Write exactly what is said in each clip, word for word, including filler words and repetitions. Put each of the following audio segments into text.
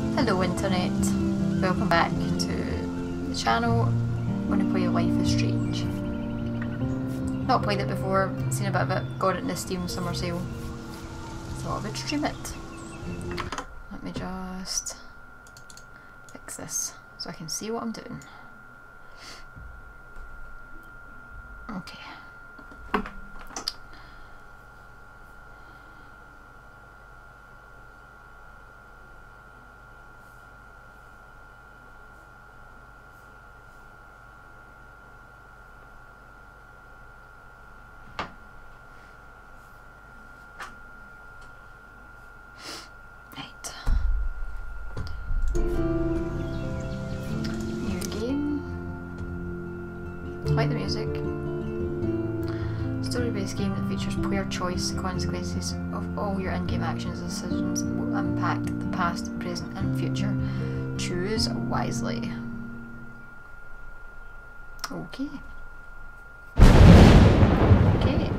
Hello internet, welcome back to the channel. I'm going to play Life is Strange. Not played it before, seen a bit of it, got it in the Steam summer sale. Thought I would stream it. Let me just fix this so I can see what I'm doing. Okay. Like the music. Story-based game that features player choice. The consequences of all your in-game actions and decisions will impact the past, present and future. Choose wisely. Okay. Okay.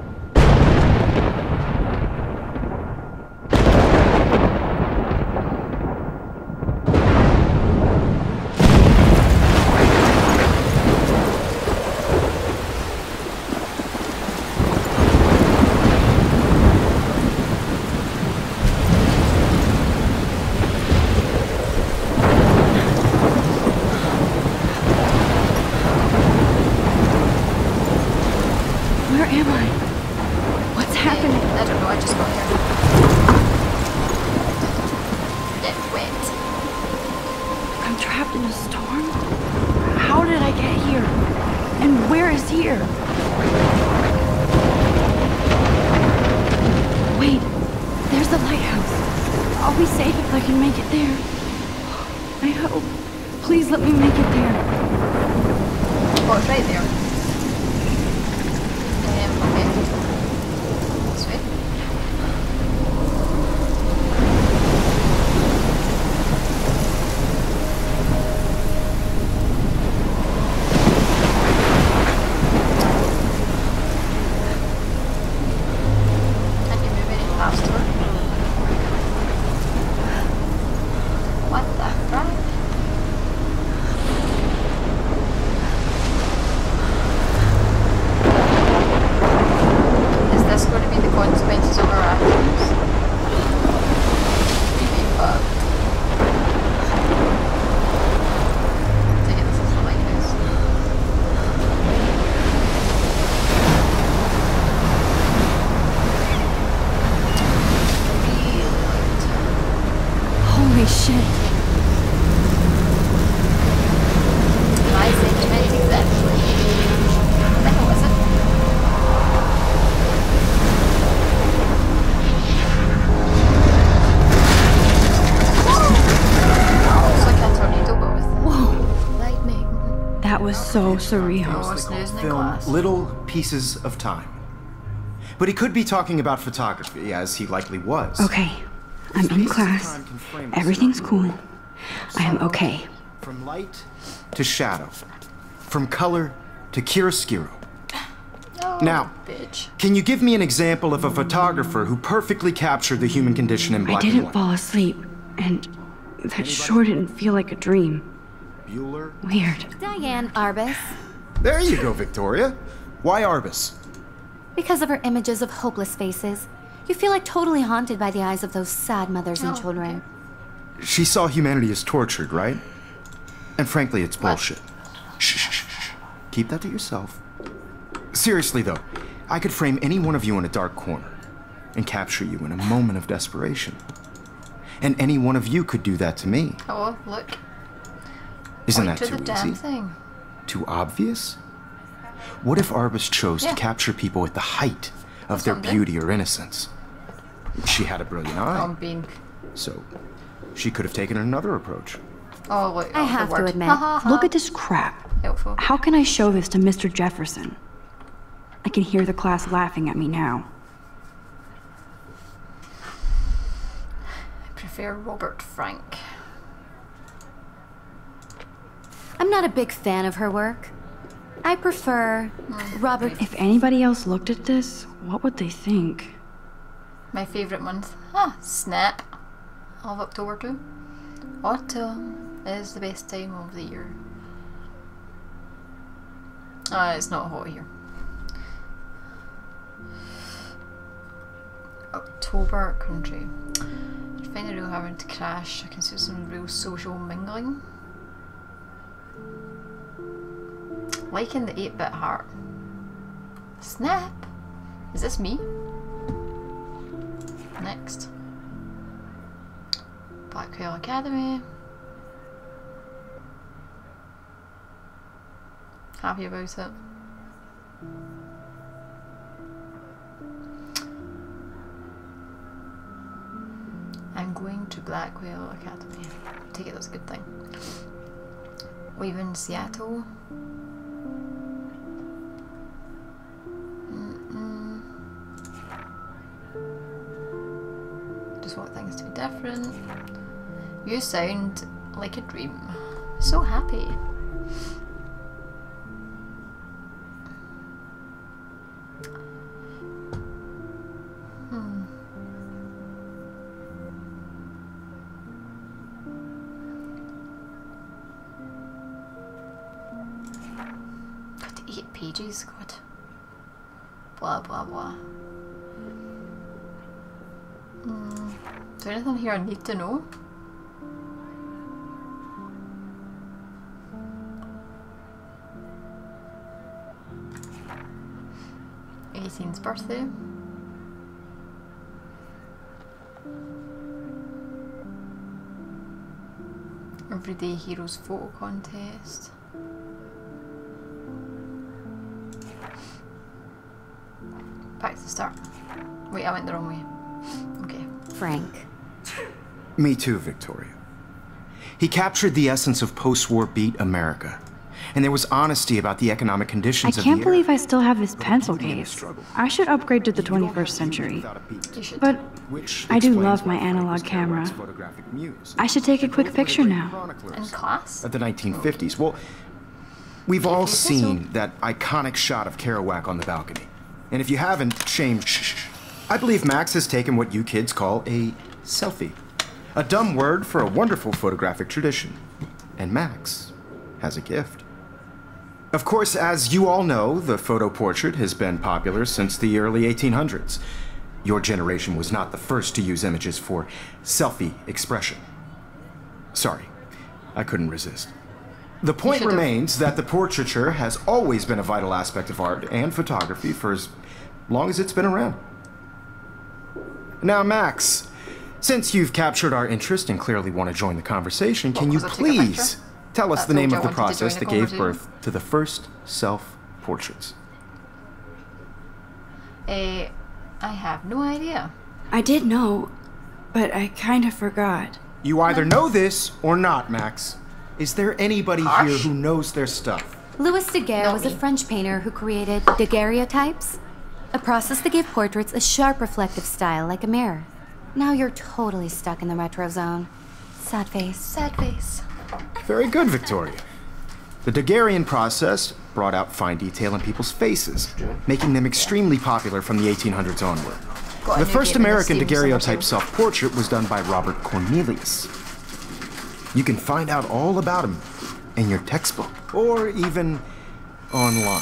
So surreal. Film little pieces of time. But he could be talking about photography, as he likely was. Okay, I'm in class. Everything's cool. I am okay. From light to shadow. From color to chiaroscuro. Oh, now, bitch. Can you give me an example of a photographer who perfectly captured the human condition in black and white? I didn't fall asleep, and that sure didn't feel like a dream. Bueller? Weird. Diane Arbus. There you go, Victoria. Why Arbus? Because of her images of hopeless faces. You feel like totally haunted by the eyes of those sad mothers and oh, children. Okay. She saw humanity as tortured, right? And frankly, it's bullshit. Shh, shh, shh, shh. Keep that to yourself. Seriously, though, I could frame any one of you in a dark corner and capture you in a moment of desperation. And any one of you could do that to me. Oh, look. Isn't Point that to too the damn easy? Thing. Too obvious? What if Arbus chose yeah. to capture people at the height of their beauty or innocence? She had a brilliant eye. I'm being... So, she could have taken another approach. Oh, look. I oh, have the to word. admit. Ha, ha, ha. Look at this crap. Helpful. How can I show this to Mister Jefferson? I can hear the class laughing at me now. I prefer Robert Frank. I'm not a big fan of her work. I prefer Robert. If anybody else looked at this, what would they think? My favourite month. Ah, snap. Of October too. Autumn is the best time of the year. Uh, it's not hot here. October country. I find the real having to crash. I can see some real social mingling. Liking the eight bit heart. Snap! Is this me? Next. Blackwell Academy. Happy about it. I'm going to Blackwell Academy. I take it that's a good thing. Live in Seattle. Mm-mm. Just want things to be different. You sound like a dream. So happy. Hmm. Got eight pages, God. Blah blah blah. Hmm. Is there anything here I need to know? eighteenth birthday. Everyday Heroes photo contest. Back to the start. Wait, I went the wrong way. Okay. Frank. Me too, Victoria. He captured the essence of post-war beat America. And there was honesty about the economic I conditions of can't the believe era. I still have this pencil case. I should upgrade to the twenty-first century. You should. But Which I do explains love my why Frank analog was camera. Kerouac's photographic muse. I should take a quick picture now. Chroniclers In class? Of the nineteen fifties. Well, we've all seen that iconic shot of Kerouac on the balcony. And if you haven't, shame. Shh. I believe Max has taken what you kids call a selfie. A dumb word for a wonderful photographic tradition. And Max has a gift. Of course, as you all know, the photo portrait has been popular since the early eighteen hundreds. Your generation was not the first to use images for selfie expression. Sorry, I couldn't resist. The point should've. remains that the portraiture has always been a vital aspect of art and photography for as long as it's been around. Now, Max, since you've captured our interest and clearly want to join the conversation, can you because I took a please picture? tell us That's the name all of I the wanted to join process the that gave conversation. birth to the first self-portraits? Uh, I have no idea. I did know, but I kind of forgot. You either know this or not, Max. Is there anybody Harsh. here who knows their stuff? Louis Daguerre Not was a me. French painter who created daguerreotypes, a process that gave portraits a sharp reflective style like a mirror. Now you're totally stuck in the retro zone. Sad face. Sad face. Very good, Victoria. The Daguerrean process brought out fine detail in people's faces, making them extremely popular from the eighteen hundreds onward. Got a The new first game in American Steam daguerreotype Somersault. self-portrait was done by Robert Cornelius. You can find out all about him in your textbook, or even online.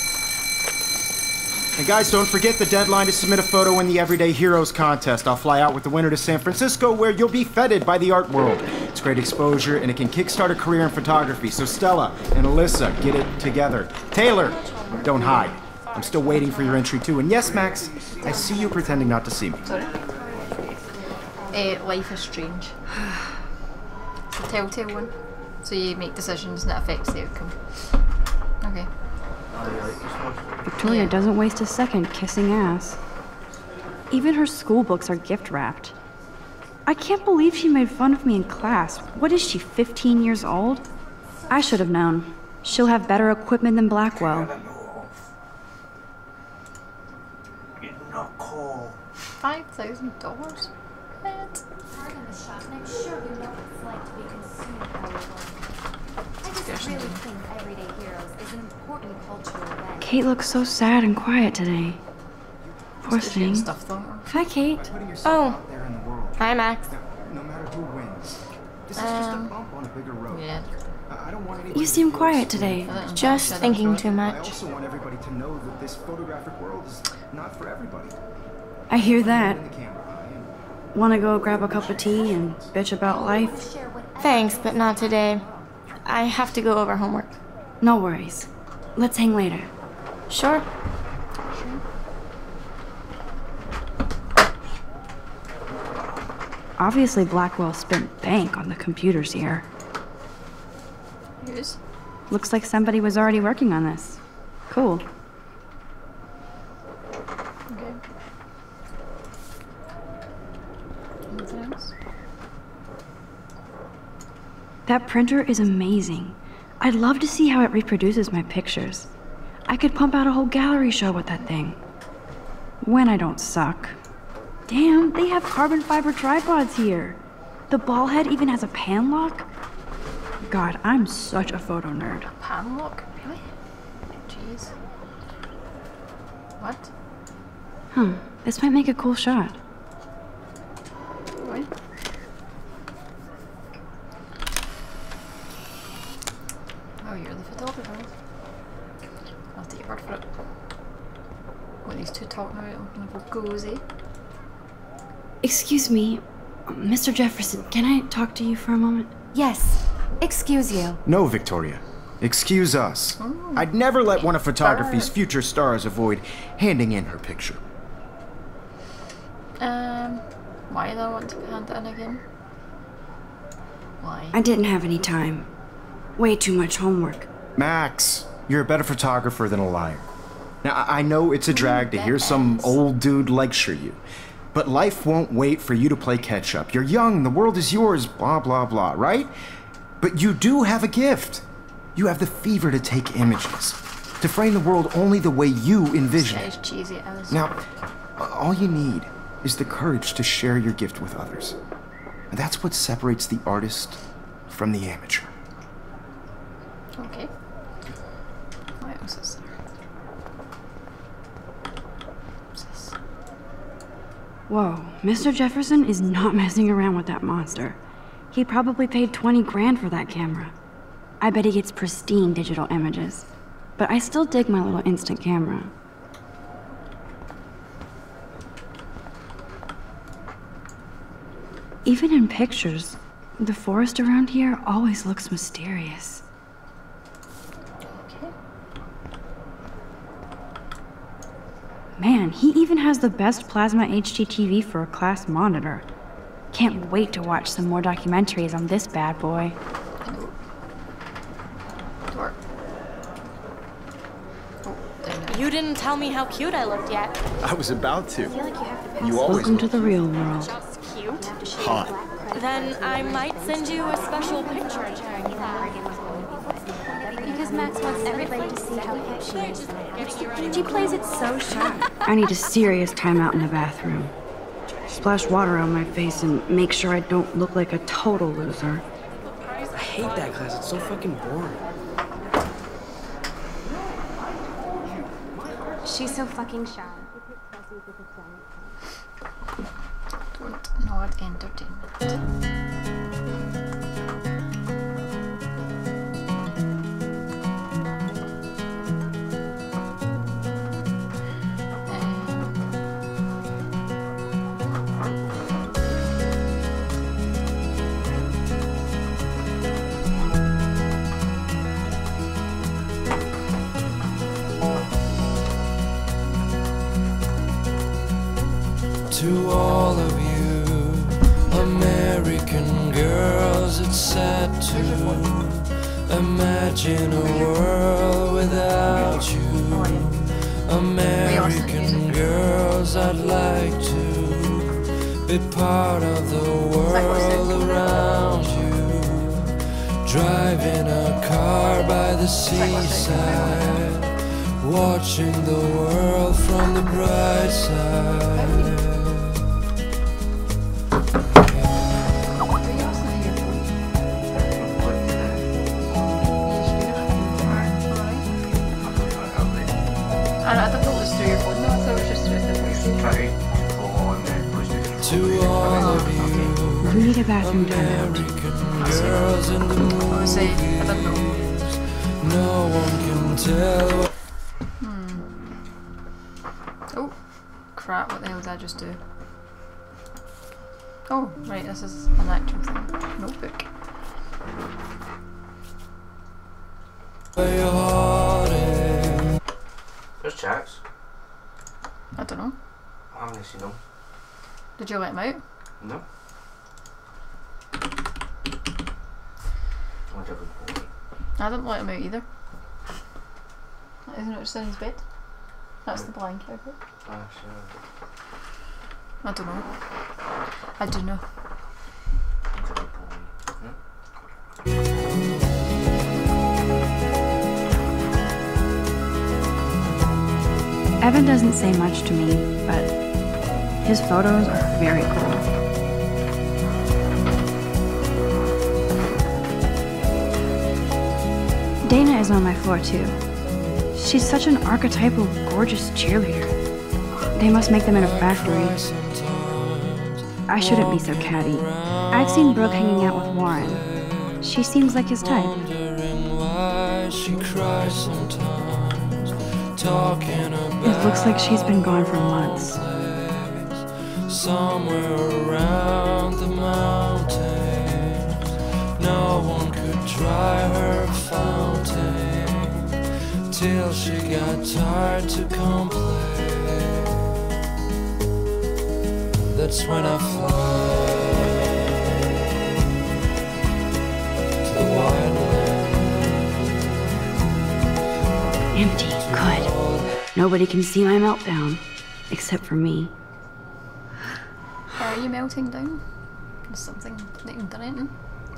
And guys, don't forget the deadline to submit a photo in the Everyday Heroes contest. I'll fly out with the winner to San Francisco, where you'll be feted by the art world. It's great exposure, and it can kickstart a career in photography. So Stella and Alyssa, get it together. Taylor, don't hide. I'm still waiting for your entry too. And yes, Max, I see you pretending not to see me. Sorry. Uh, Life is Strange. It's a telltale one. So you make decisions and it affects the outcome. Okay. Victoria Yeah. doesn't waste a second kissing ass. Even her school books are gift wrapped. I can't believe she made fun of me in class. What is she, fifteen years old? I should have known. She'll have better equipment than Blackwell. Five thousand dollars? What? I'm sure you know what it's like to be consumed by your work. I just really think Everyday Heroes is an important cultural event. Kate looks so sad and quiet today. Poor Just getting thing. stuff though. Hi, Kate. Putting yourself Oh. out there in the world, Hi, Max. no matter who wins, This is just a Um, bump on a bigger road. Yeah. I don't want anybody You to seem feel quiet excluded. today. Just thinking too I much. also want everybody to know that this photographic world is not for everybody. I hear that. In the camera eye and Want to go grab a cup of tea and bitch about life? Thanks, but not today. I have to go over homework. No worries. Let's hang later. Sure. Obviously, Blackwell spent bank on the computers here. Yes. Looks like somebody was already working on this. Cool. Okay. Anything else? That printer is amazing. I'd love to see how it reproduces my pictures. I could pump out a whole gallery show with that thing. When I don't suck. Damn, they have carbon fiber tripods here. The ball head even has a pan lock. God, I'm such a photo nerd. Pan lock? Really? Jeez. What? Huh, this might make a cool shot. What? Oh, you're the photographer. I'll have to take your word for it. What, these two talking about looking for cozy? Excuse me, Mister Jefferson, can I talk to you for a moment? Yes. Excuse you. No, Victoria. Excuse us. I'd never let one of photography's future stars avoid handing in her picture. Um, why do I want to hand it in again? Why? I didn't have any time. Way too much homework. Max, you're a better photographer than a liar. Now, I I know it's a drag to hear some Max. old dude lecture you, but life won't wait for you to play catch-up. You're young, the world is yours, blah, blah, blah, right? But you do have a gift. You have the fever to take images, to frame the world only the way you envision Guy's it. cheesy as. Now, all you need is the courage to share your gift with others. And that's what separates the artist from the amateur. Okay. What else is there? What's this? Whoa, Mister Jefferson is not messing around with that monster. He probably paid twenty grand for that camera. I bet he gets pristine digital images. But I still dig my little instant camera. Even in pictures, the forest around here always looks mysterious. Okay. Man, he even has the best plasma H D T V for a class monitor. Can't wait to watch some more documentaries on this bad boy. Hello. Door. Oh, down there. You didn't tell me how cute I looked yet. I was about to. You always Welcome to the real world. Just cute. hot. Then I might send you a special picture. Because Max wants everybody to see how hip she is. She plays it so sharp. I need a serious timeout in the bathroom. Splash water on my face and make sure I don't look like a total loser. I hate that class. It's so fucking boring. She's so fucking shy. Don't nod entertainment. To all of you American girls, it's sad to imagine a world without you. American girls, I'd like to be part of the world around you. Driving a car by the seaside, watching the world from the bright side. I thought it was through your phone, no, I thought it was just through the voice. To all of you We need a bathroom timeout. American girls in the Obviously, movies. I don't know. No one can tell what Hmm. Oh, crap, what the hell did I just do? Oh, right, this is an actual thing. Notebook. your heart is. There's chats. I don't know. I haven't seen them. Did you let him out? No. I'm a different boy. I didn't let him out either. Isn't it just in his bed? That's the blanket, I think. Ah, sure. I don't know. I do know. I'm a different boy. Evan doesn't say much to me, but his photos are very cool. Dana is on my floor too. She's such an archetypal, gorgeous cheerleader. They must make them in a factory. I shouldn't be so catty. I've seen Brooke hanging out with Warren. She seems like his type. Wondering why she cries sometimes. Talking about It looks like she's been gone for months. somewhere around the mountains. No one could dry her fountain till she got tired to complain. That's when I fly to the wildland. Empty, good. Nobody can see my meltdown, except for me. Are you melting down? Is something that you've done anything?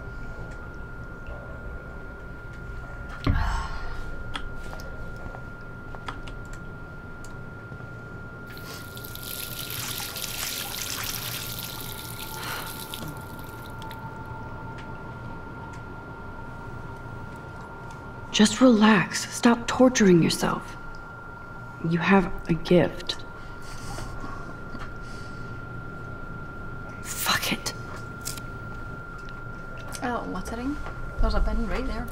Just relax. Stop torturing yourself. You have a gift. Fuck it. Oh, littering. There's a bin right there.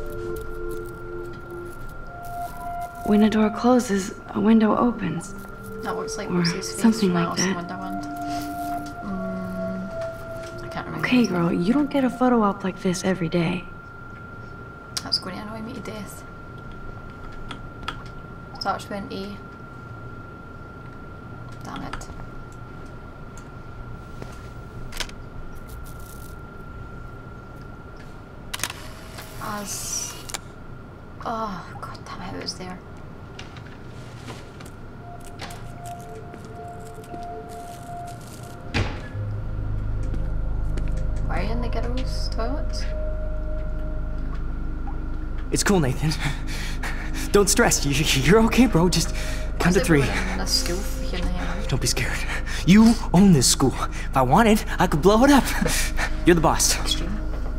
When a door closes, a window opens. That looks like Or Lucy's face something from like Alice in that. Wonderland. Mm, I can't remember. Okay, his name. girl, you don't get a photo op like this every day. That's going to annoy me to death. Starts with an A. Damn it. As... Oh, god damn it, it was there. Why are you in the girls' toilets? It's cool, Nathan. Don't stress. You, you're okay, bro. Just count to three. In a school for in the hell. Don't be scared. You own this school. If I wanted, I could blow it up. You're the boss. Extreme.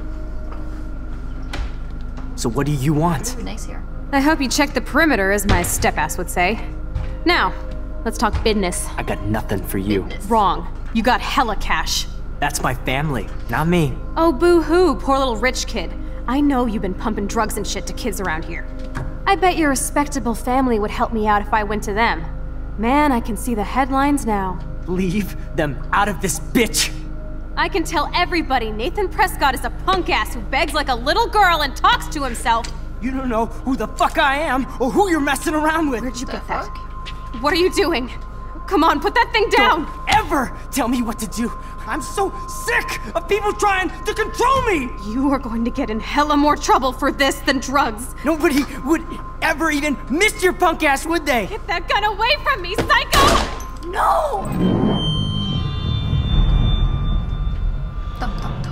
So what do you want? Ooh, nice here. I hope you checked the perimeter, as my step-ass would say. Now, let's talk business. I got nothing for you. Wrong. You got hella cash. That's my family, not me. Oh, boo-hoo, poor little rich kid. I know you've been pumping drugs and shit to kids around here. I bet your respectable family would help me out if I went to them. Man, I can see the headlines now. Leave them out of this bitch. I can tell everybody Nathan Prescott is a punk ass who begs like a little girl and talks to himself. You don't know who the fuck I am or who you're messing around with. Where'd you get that? What are you doing? Come on, put that thing down! Don't ever tell me what to do. I'm so sick of people trying to control me. You are going to get in hella more trouble for this than drugs. Nobody would ever even miss your punk ass, would they? Get that gun away from me, psycho! No! Dum dum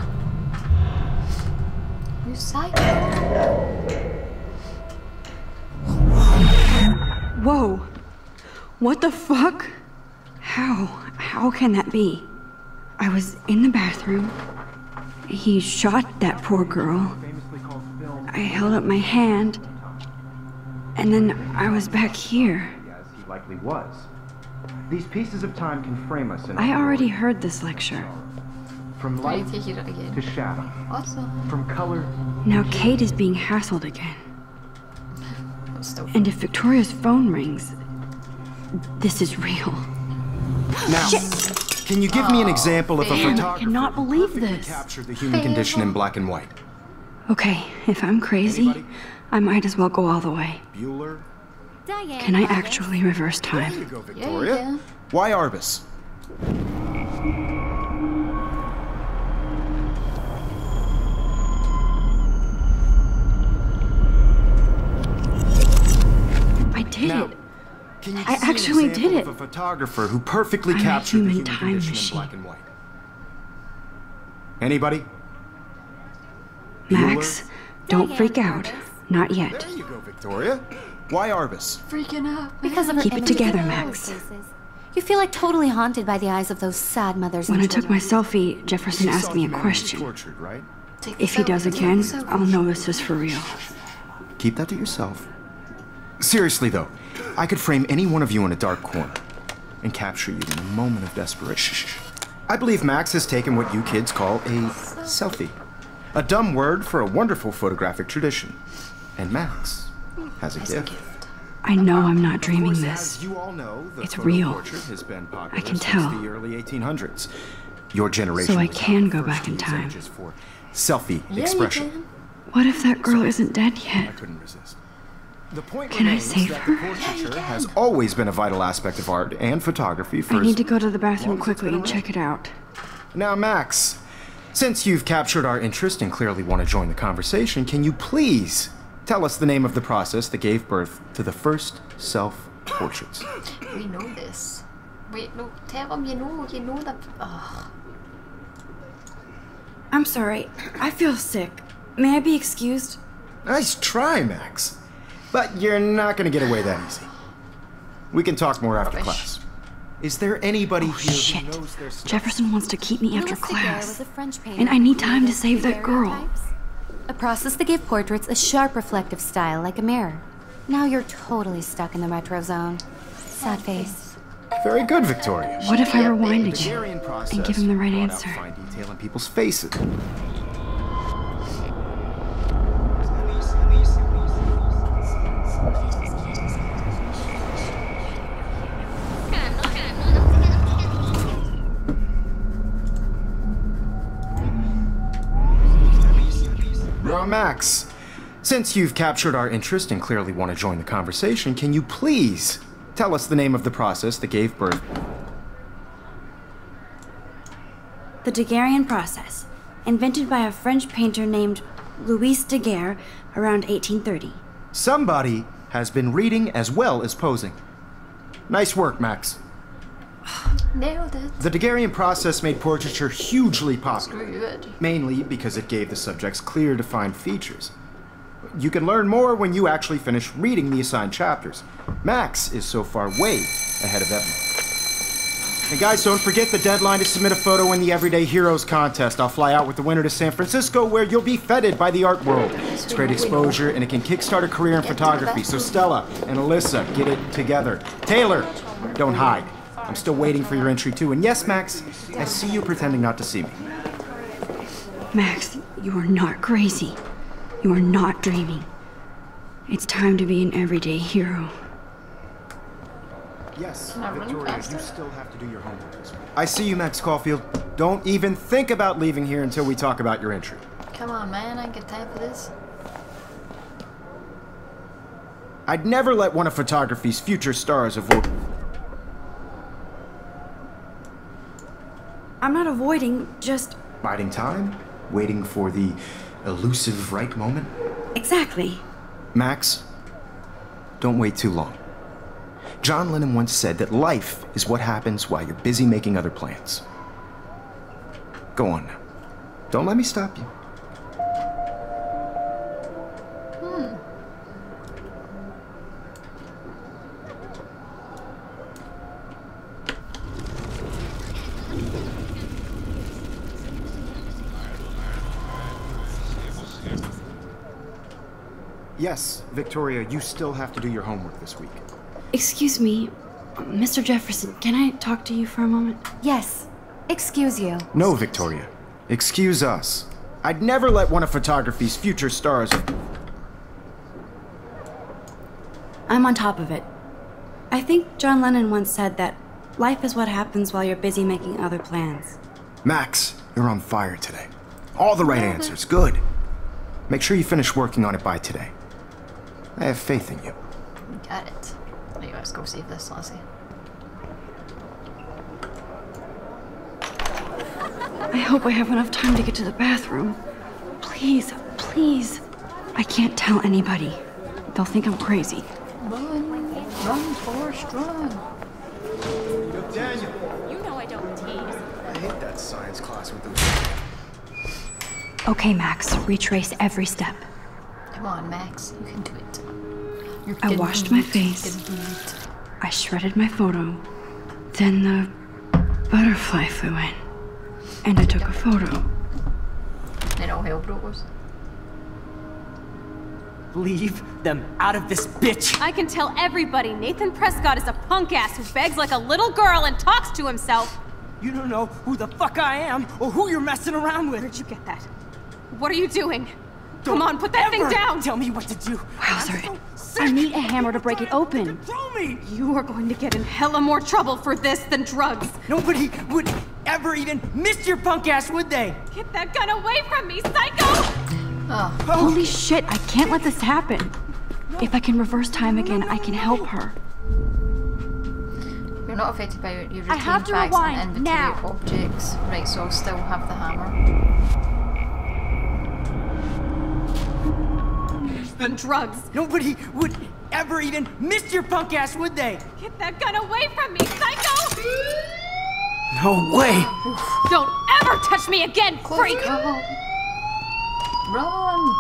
dum. You psycho. Whoa. What the fuck? How? How can that be? I was in the bathroom. He shot that poor girl. I held up my hand. And then I was back here. As he likely was. These pieces of time can frame us in I already heard this lecture. From Why light do you hear it again? to shadow. Awesome. From color. Now Kate is being hassled again. That's still And if Victoria's phone rings, this is real. Now, can you give me an example of a Man, I photographer cannot who believe perfectly this. captured the human condition in black and white? Okay, if I'm crazy, Anybody? I might as well go all the way. Bueller? Diane, Can I Arbus. actually reverse There you time? go, Yeah, you Victoria. can. Why Arbus? I did Now, it. can you I give me an actually example did of it. a photographer who perfectly I'm a captured the human human time condition machine. in black and white? Anybody? Max, don't Diane freak out. Arbus. Not yet. There you go, Victoria. Why Arbus? freaking out. Because of her Keep it images together, of Max. cases. You feel like totally haunted by the eyes of those sad mothers When and I took my children. selfie, Jefferson You asked saw me a humanity question. Tortured, right? Take the If he does selfie, take again, the selfie. I'll know this is for real. Keep that to yourself. Seriously, though, I could frame any one of you in a dark corner and capture you in a moment of desperation. I believe Max has taken what you kids call a selfie. A dumb word for a wonderful photographic tradition. And Max has a gift. I know I'm not Of dreaming course, this. as you all know, the It's photo real. portrait has been popular I can since tell. the early eighteen hundreds. Your generation So I was can the go first back to in use time. images for selfie Yeah, expression. you can. What if that girl isn't dead I yet? couldn't resist. The point Can I remains save that her? the portraiture has always been a vital aspect of art and photography for I as need to go to the long bathroom as it's quickly been and around. check it out. Now, Max, since you've captured our interest and clearly want to join the conversation, can you please tell us the name of the process that gave birth to the first self-portraits? We know this. Wait, no, tell him you know, you know that. Oh, I'm sorry. I feel sick. May I be excused? Nice try, Max. But you're not going to get away that easy. We can talk more after Rubbish. class. Is there anybody Oh, here shit. who knows their stuff? Jefferson wants to keep me after Louis Daguerre was class. a French painter And I need who time to created save that girl. daguerreotypes, a process that gave portraits a sharp reflective style like a mirror. Now you're totally stuck in the retro zone. Sad face. Very good, Victoria. What if I Yeah, rewind babe. The again Daguerrean process and give him the right brought out answer? fine detail in people's faces. Now, Max, since you've captured our interest and clearly want to join the conversation, can you please tell us the name of the process that gave birth? The Daguerrean process, invented by a French painter named Louis Daguerre around eighteen thirty. Somebody has been reading as well as posing. Nice work, Max. nailed it. The Daguerrean process made portraiture hugely popular, Good. mainly because it gave the subjects clear, defined features. You can learn more when you actually finish reading the assigned chapters. Max is so far way ahead of Evan. And guys, don't forget the deadline to submit a photo in the Everyday Heroes contest. I'll fly out with the winner to San Francisco, where you'll be feted by the art world. It's great exposure, and it can kickstart a career in photography. So Stella and Alyssa, get it together. Taylor, don't hide. I'm still waiting for your entry too. And yes, Max, I see you pretending not to see me. Max, you are not crazy. You are not dreaming. It's time to be an everyday hero. Yes, Can I run Victoria, faster? you still have to do your homework this week. I see you, Max Caulfield. Don't even think about leaving here until we talk about your entry. Come on, man, I ain't got time for this. I'd never let one of photography's future stars avoid. I'm not avoiding, just... Biding time, waiting for the elusive right moment. Exactly. Max, don't wait too long. John Lennon once said that life is what happens while you're busy making other plans. Go on now. Don't let me stop you. Yes, Victoria, you still have to do your homework this week. Excuse me, Mister Jefferson, can I talk to you for a moment? Yes. Excuse you. No, Victoria. Excuse us. I'd never let one of photography's future stars... I'm on top of it. I think John Lennon once said that life is what happens while you're busy making other plans. Max, you're on fire today. All the right answers. Good. Make sure you finish working on it by today. I have faith in you. Got it. Right, let's go save this, Lassie. I hope I have enough time to get to the bathroom. Please, please. I can't tell anybody. They'll think I'm crazy. Run, run, Forrest, run. Yo, Daniel. You know I don't tease. I hate that science class with those... Okay, Max, retrace every step. Come on, Max, you can do it. You I can washed do my it, you face. can do it. I shredded my photo. Then the butterfly flew in. And I took a photo. Then all hell broke loose. Leave them out of this bitch! I can tell everybody Nathan Prescott is a punk ass who begs like a little girl and talks to himself. You don't know who the fuck I am or who you're messing around with. Where'd you get that? What are you doing? Don't Come on, put that thing ever down! Tell me what to do. Wowzer. I need a hammer to break it open. Control me! You are going to get in hella more trouble for this than drugs. Nobody would ever even miss your punk ass, would they? Get that gun away from me, psycho! Oh, Holy shit, I can't let this happen. If I can reverse time again, I can help her. you're not affected by your routine I have to facts rewind, and inventory now. objects. Right, so I'll still have the hammer. Than drugs. Nobody would ever even miss your punk ass, would they? Get that gun away from me, psycho! No way! Don't ever touch me again, freak! Go. Run!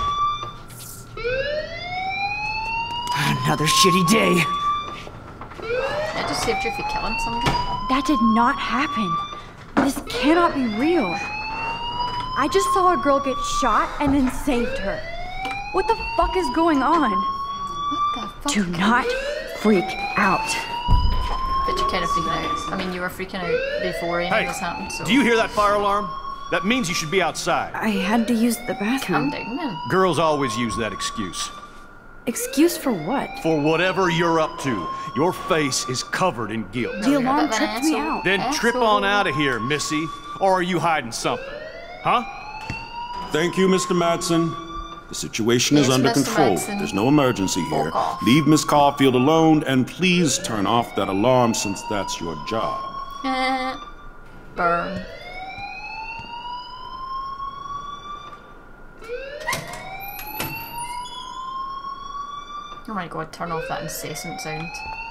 Another shitty day. I just saved you for killing somebody. That did not happen. This cannot be real. I just saw a girl get shot and then saved her. What the fuck is going on? What the fuck? Do not freak out. But you're kind of freaking out. I mean, you were freaking out before any Hey, of this happened, so... do you hear that fire alarm? That means you should be outside. I had to use the Calm bathroom. down, man. Girls always use that excuse. Excuse for what? For whatever you're up to, your face is covered in guilt. The you're a alarm bit of an tripped me asshole. out. Then trip Asshole. on out of here, missy. Or are you hiding something? Huh? Thank you, Mister Madsen. The situation is Yes, under Mister control. Madsen. There's no emergency here. Fuck off. Leave Miss Caulfield alone, and please turn off that alarm since that's your job. Eh, burn. Oh my god, turn off that incessant sound.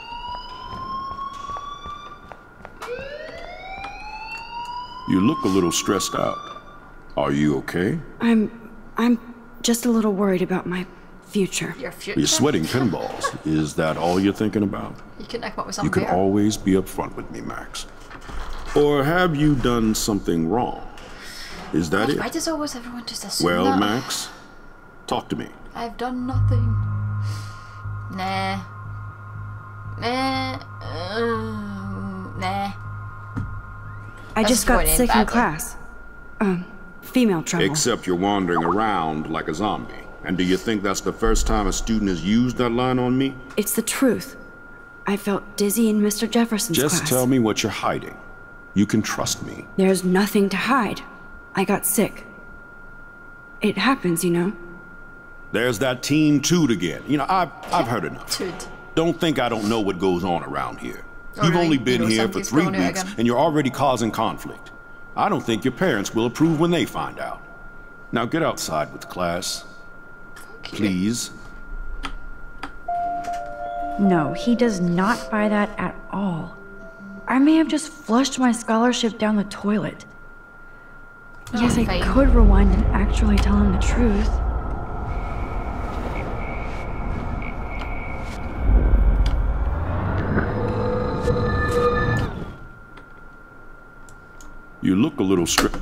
You look a little stressed out. Are you okay? I'm... I'm just a little worried about my future. Your future? You're sweating pinballs. Is that all you're thinking about? You couldn't come up with You something can better. always be upfront with me, Max. Or have you done something wrong? Is that God, it? why does always everyone just assume Well, that? Max, talk to me. I've done nothing. Nah. Nah. Um, nah. I That's just got going in sick in badly. class. Um, female trouble. Except you're wandering around like a zombie. And do you think that's the first time a student has used that line on me? It's the truth. I felt dizzy in Mister Jefferson's Just class. tell me what you're hiding. You can trust me. There's nothing to hide. I got sick. It happens, you know. There's that teen toot again. You know, I've, I've heard enough. Toot. Don't think I don't know what goes on around here. Oh, You've really? only You been know here for something's three going on weeks, again. and you're already causing conflict. I don't think your parents will approve when they find out. Now get outside with class. Please. No, he does not buy that at all. I may have just flushed my scholarship down the toilet. Oh, yes, I fine. could rewind and actually tell him the truth. You look a little stripped.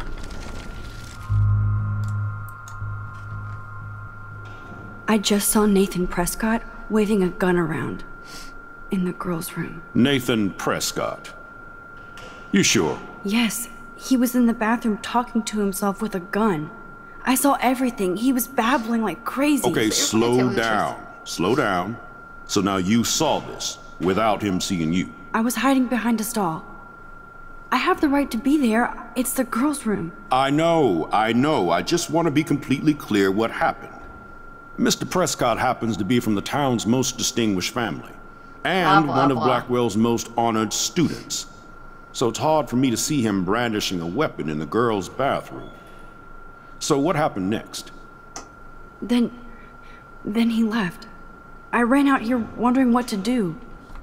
I just saw Nathan Prescott waving a gun around in the girls' room. Nathan Prescott. You sure? Yes, He was in the bathroom talking to himself with a gun. I saw everything. He was babbling like crazy. Okay, slow down. Slow down. So now you saw this without him seeing you. I was hiding behind a stall. I have the right to be there. It's the girls' room. I know, I know. I just want to be completely clear what happened. Mister Prescott happens to be from the town's most distinguished family, and blah, blah, one of blah. Blackwell's most honored students. So it's hard for me to see him brandishing a weapon in the girls' bathroom. So what happened next? Then... then he left. I ran out here wondering what to do.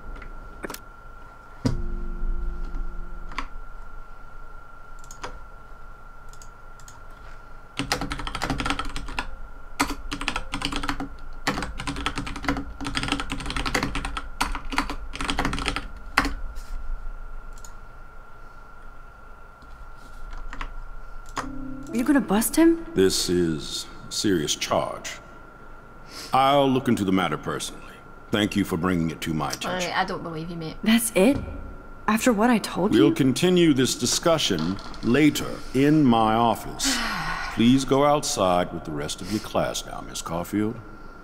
Are you gonna bust him? This is a serious charge. I'll look into the matter personally. Thank you for bringing it to my attention. I, I don't believe you, mate. That's it? After what I told you? We'll continue this discussion later in my office. Please go outside with the rest of your class now, Miss Caulfield.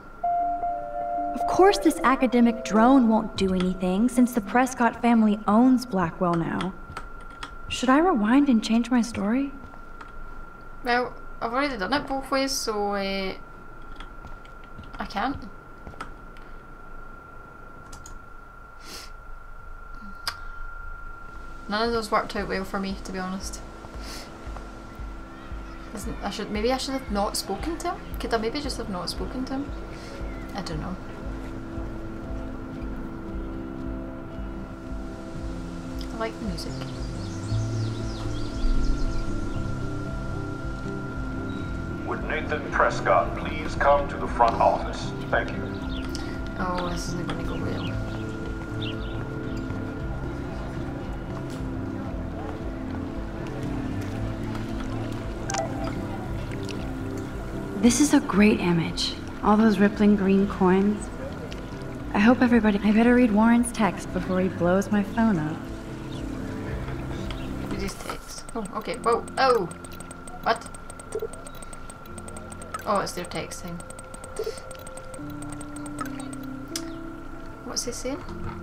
Of course this academic drone won't do anything, since the Prescott family owns Blackwell now. Should I rewind and change my story? Well, I've already done it both ways, so uh, I can't. None of those worked out well for me, to be honest. Isn't, I should maybe I should have not spoken to him. Could I maybe just have not spoken to him? I don't know. I like the music. Would Nathan Prescott please come to the front office? Thank you. Oh, this isn't going to go well. This is a great image. All those rippling green coins. I hope everybody... I better read Warren's text before he blows my phone up. Read his text. Oh, okay. Whoa. Oh! What? Oh, it's their texting. What's he saying?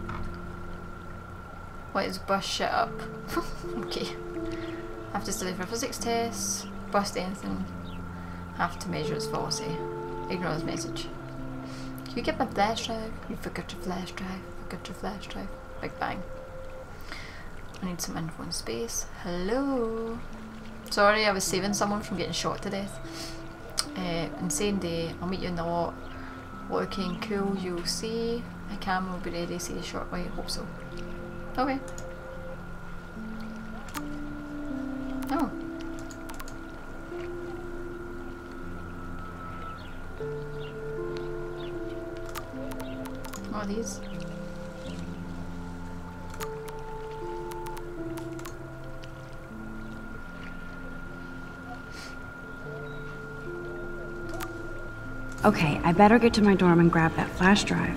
What is bust shit up? Okay. Have to study for physics tests. Bust anything. Have to measure its velocity. Ignore this message. Can you get my flash drive? You forgot your flash drive. Forgot your flash drive. Big bang. I need some info in space. Hello. Sorry, I was saving someone from getting shot to death. Uh, insane day. I'll meet you in the lot. Looking cool, you'll see. My camera will be ready, see you shortly. Hope so. Okay. Oh. What are these? Okay, I better get to my dorm and grab that flash drive.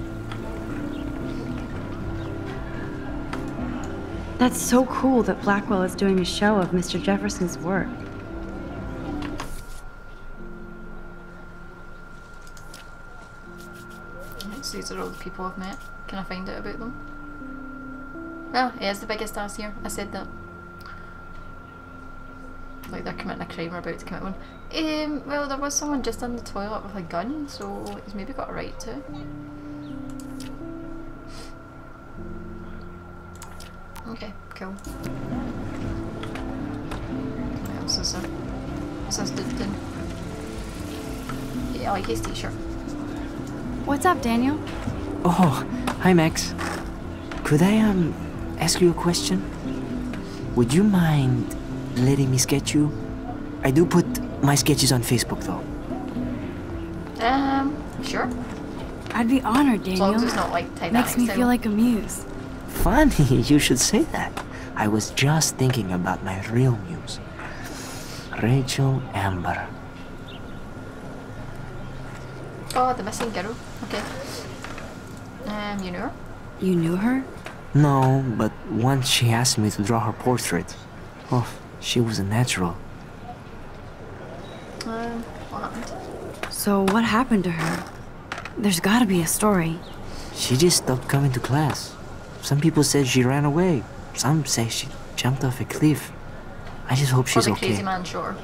That's so cool that Blackwell is doing a show of Mister Jefferson's work. So these are all the people I've met. Can I find out about them? Well, he is the biggest ass here. I said that. Like they're committing a crime or about to commit one. Um, well, there was someone just in the toilet with a gun, so he's maybe got a right to. Okay, cool. What else is there? What's this dude doing? Yeah, I like his t-shirt. What's up, Daniel? Oh, hi Max. Could I, um, ask you a question? Would you mind letting me sketch you? I do put my sketches on Facebook, though. Um, sure. I'd be honored, Daniel. As long as it's not like Titanic Makes me style. feel like a muse. Funny you should say that. I was just thinking about my real muse. Rachel Amber. Oh, the missing girl. Okay. Um, you know her? You knew her? No, but once she asked me to draw her portrait. Oh, she was a natural. Um, what happened? So what happened to her? There's gotta be a story. She just stopped coming to class. Some people said she ran away. Some say she jumped off a cliff. I just hope she's or the okay. Crazy Man Shore.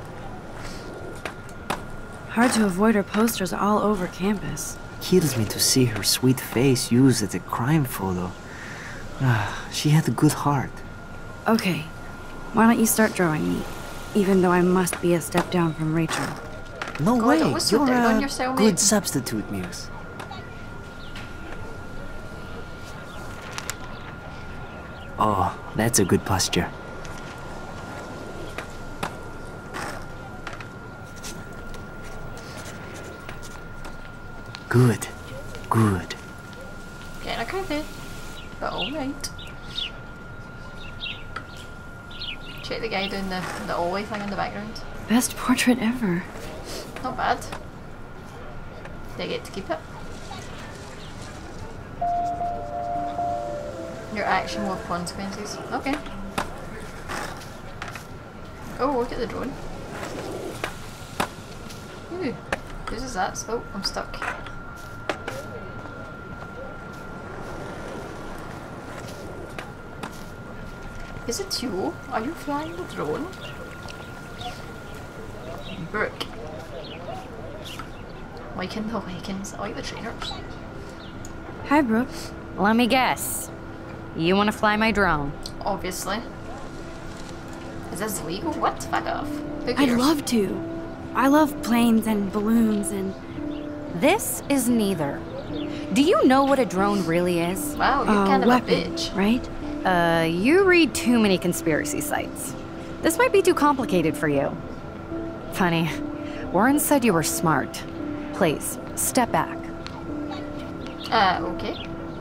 Hard to avoid her posters all over campus. Kills me to see her sweet face used as a crime photo. Ah, she had a good heart. Okay, why don't you start drawing me? Even though I must be a step down from Rachel. No God, way, don't be so you're down on a yourself, good mate. substitute, Muse. Oh, that's a good posture. Good, good. Getting a creepy, but alright. Check the guy doing the, the Ollie thing in the background. Best portrait ever. Not bad. They get to keep it. Your action will have consequences. Okay. Oh, look at the drone. Ooh, whose is that? Oh, I'm stuck. Is it you? Are you flying the drone? Brooke. Liking the Vikings. I like the trainers. Hi, Brooke. Let me guess. You want to fly my drone? Obviously. Is this legal? What? Fuck off. Who I'd cares? love to. I love planes and balloons and... This is neither. Do you know what a drone really is? Wow, you're a kind of weapon, a bitch. right? Uh, you read too many conspiracy sites. This might be too complicated for you. Funny, Warren said you were smart. Please, step back. Uh, okay.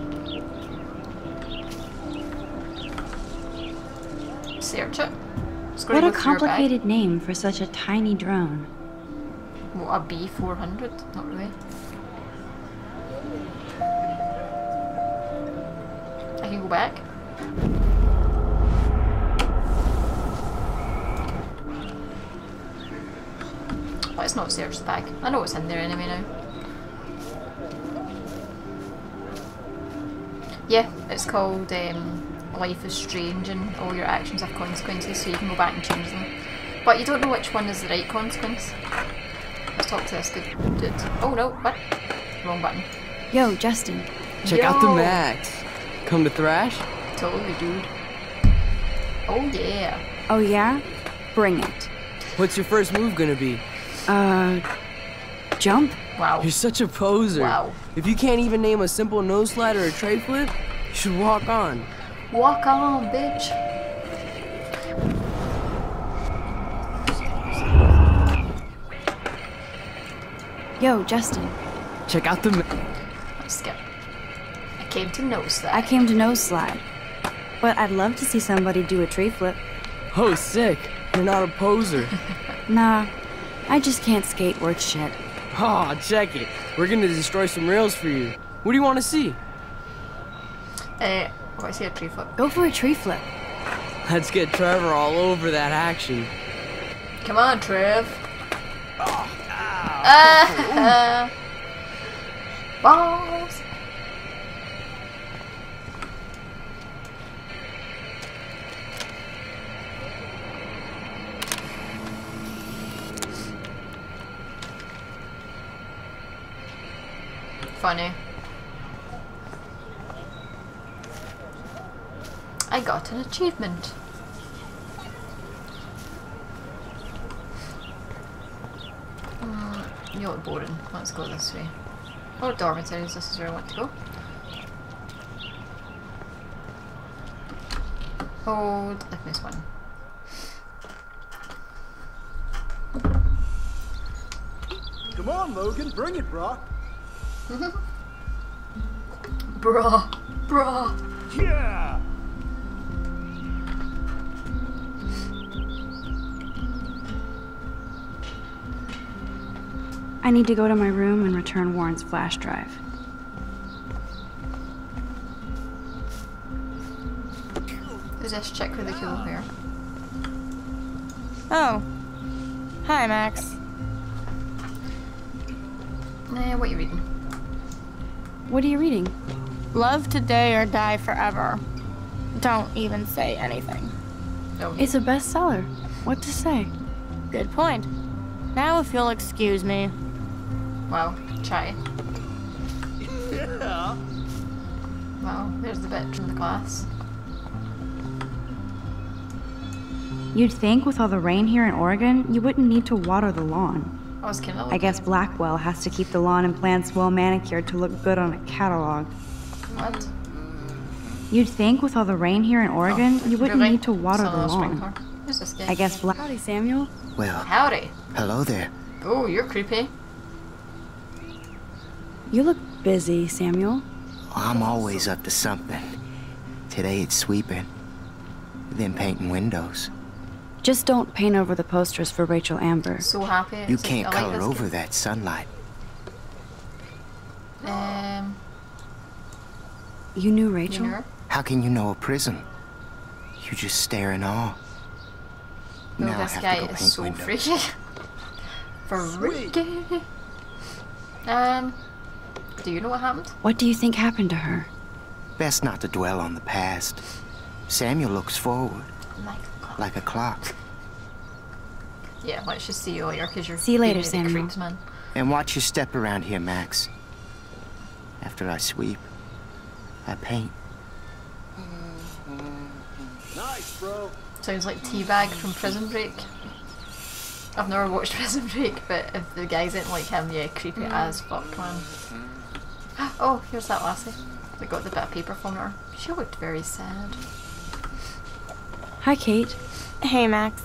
Search it. It's gonna What a go through your bag. complicated name for such a tiny drone. What, a B four hundred? Not really. I can go back. Let's not search the bag. I know what's in there anyway now. Yeah, it's called um, Life is Strange and all your actions have consequences, so you can go back and change them. But you don't know which one is the right consequence. Let's talk to this good dude. Oh no, what? Wrong button. Yo, Justin. Check Yo. out the Max. Come to thrash? Totally, dude. Oh yeah. Oh yeah? Bring it. What's your first move gonna be? Uh... Jump? Wow. You're such a poser. Wow. If you can't even name a simple nose slide or a tray flip, you should walk on. Walk on, bitch. Yo, Justin. Check out the... Let's skip. I came to nose that. I came to nose slide. But I'd love to see somebody do a tree flip. Oh, sick. You're not a poser. Nah, I just can't skate worth shit. Oh, check it. We're gonna destroy some rails for you. What do you want to see? Uh, oh, I see a tree flip. Go for a tree flip. Let's get Trevor all over that action. Come on, Trev. Oh, ah, balls. Funny. I got an achievement. Mm, you're boring. Let's go this way. Or dormitories, this is where I want to go. Hold, I've missed one. Come on, Logan, bring it, brah. Bruh, bruh. Yeah. I need to go to my room and return Warren's flash drive. Who's this chick with the cool hair? Oh. Hi, Max. Eh, what are you reading? What are you reading? Love today or die forever. Don't even say anything. Oh, It's a bestseller. What to say? Good point. Now if you'll excuse me. Wow, chatty. Yeah. Wow, there's the bitch in the class. You'd think with all the rain here in Oregon, you wouldn't need to water the lawn. I was kind of I guess Blackwell has to keep the lawn and plants well manicured to look good on a catalog. What? You'd think with all the rain here in Oregon, you wouldn't really? need to water Son the of a lawn. sprinkler. Who's this guy? I guess Black. Howdy, Samuel. Well, Howdy. hello there. Oh, you're creepy. You look busy, Samuel. I'm always up to something. Today it's sweeping, then painting windows. Just don't paint over the posters for Rachel Amber. So happy. You It's like, can't I like color this over guy. that sunlight. Um, You knew you Rachel? knew her? How can you know a prism? You just stare in awe. No, now I this have guy to go is paint so windows. freaky. Freaky. Um, do you know what happened? What do you think happened to her? Best not to dwell on the past. Samuel looks forward, Like a clock. like a clock. Yeah, let's just see you later, because you're See you later, giving me the Samuel. creeps, man. And watch your step around here, Max. After I sweep, I paint. Nice, bro. Sounds like Teabag from Prison Break. I've never watched Prison Break, but if the guys ain't like him, yeah, creepy as fuck, man. Oh, here's that lassie. We got the bit of paper from her. She looked very sad. Hi, Kate. Hey, Max.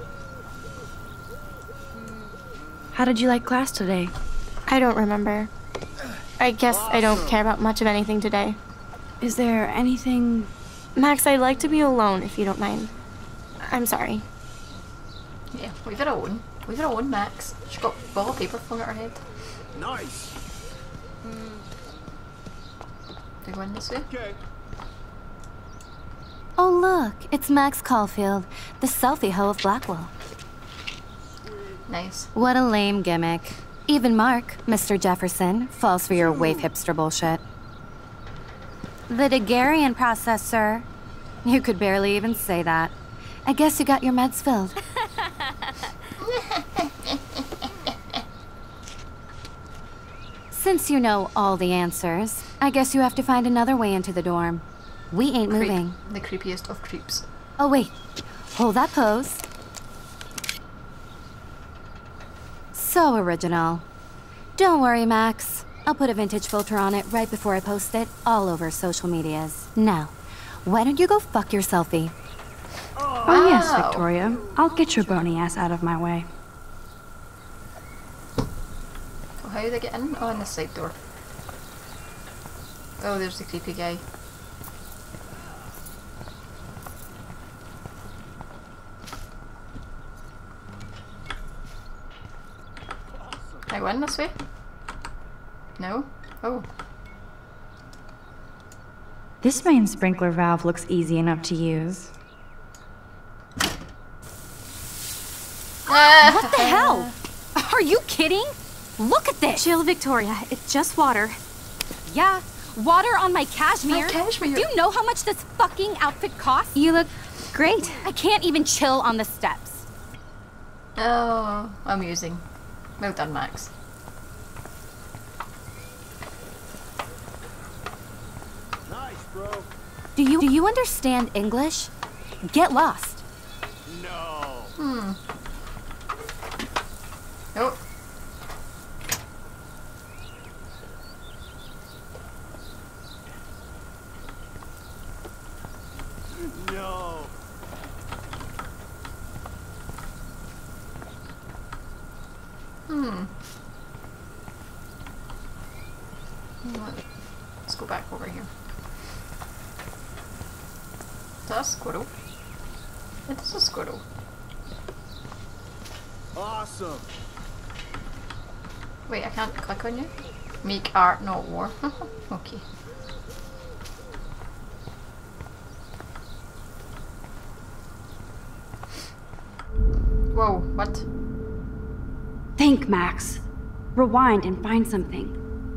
How did you like class today? I don't remember. I guess I don't care about much of anything today. Is there anything... Max, I'd like to be alone if you don't mind. I'm sorry. Yeah, leave her alone. Leave her alone, Max. She's got a ball of paper flung at her head. Nice. Do you go in this way? Okay. Oh look, it's Max Caulfield, the selfie hoe of Blackwell. Nice. What a lame gimmick. Even Mark, Mister Jefferson, falls for your wave hipster bullshit. The Daguerrean process, sir. You could barely even say that. I guess you got your meds filled. Since you know all the answers, I guess you have to find another way into the dorm. We ain't Creep. moving. The creepiest of creeps. Oh wait, hold that pose. So original. Don't worry, Max. I'll put a vintage filter on it right before I post it all over social medias. Now, why don't you go fuck your selfie? Oh yes, Wow. Victoria. I'll get your bony ass out of my way. So how do they get in? Oh, in the side door. Oh, there's the creepy guy. Can I go in this way? No? Oh. This main sprinkler valve looks easy enough to use. What the hell? Are you kidding? Look at this! Chill, Victoria. It's just water. Yeah, water on my cashmere. My cashmere. Do you know how much this fucking outfit costs? You look great. I can't even chill on the steps. Oh, amusing. Well done, Max. Nice, bro. Do you do you understand English? Get lost. No. Hmm. Oh. No. Hmm. You know what? Let's go back over here. Is that a squirrel? It is a squirrel. Awesome. Wait, I can't click on you? Make art, not war. Okay. Whoa, what? Think, Max. Rewind and find something.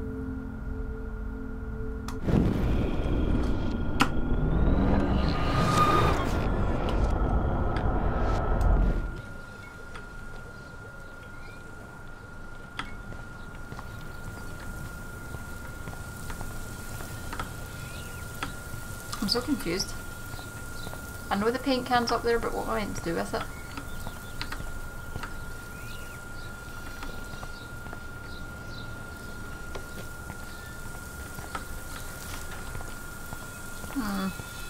I'm so confused. I know the paint can's up there, but what am I meant to do with it? Hmm.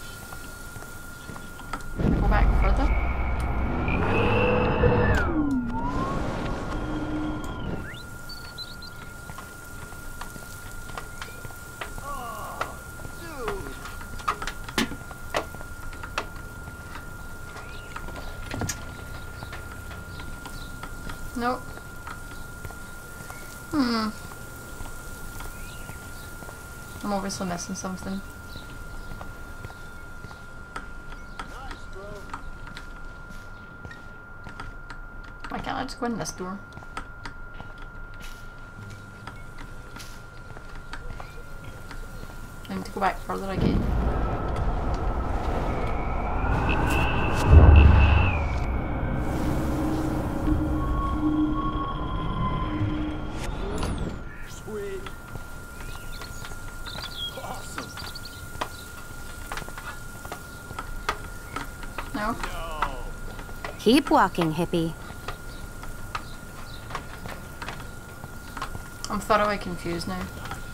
Can I go back further? Nope. Hmm. I'm obviously missing something. Why can't I just go in this door? I need to go back further again. No? Keep walking, hippie. I'm thoroughly confused now.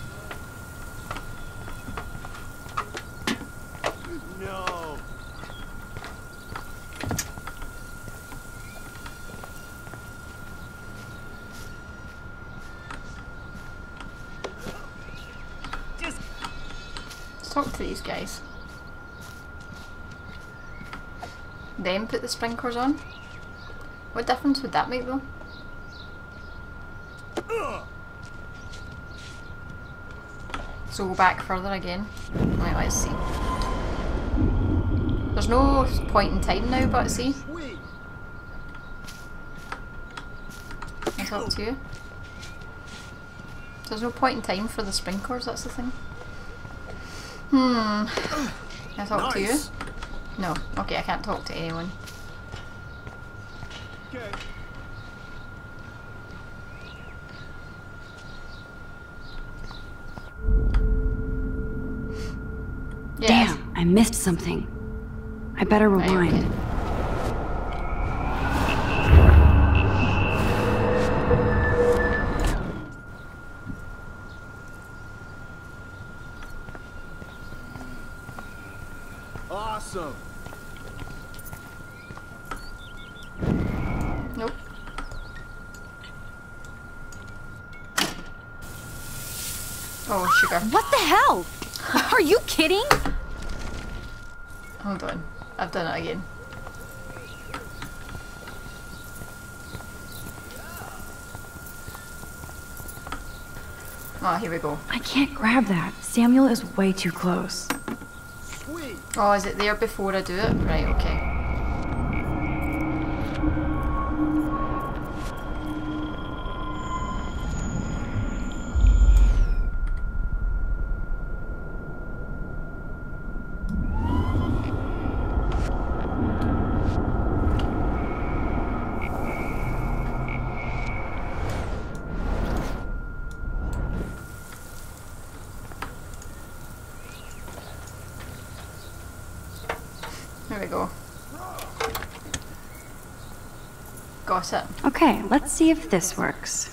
No. Let's talk to these guys. Then put the sprinklers on? What difference would that make though? So go back further again. Right, let's see. There's no point in time now, but see? It's up to you. There's no point in time for the sprinklers, that's the thing. Hmm. Can I talk to you? No. Okay, I can't talk to anyone. Okay. Yes. Damn, I missed something. I better rewind. Right, okay. Awesome. Nope. Oh, sugar. What the hell? Are you kidding? Hold on. I've done it again. Oh, here we go. I can't grab that. Samuel is way too close. Sweet. Oh, is it there before I do it? Right, okay. There we go. Got it. Okay, let's see if this works.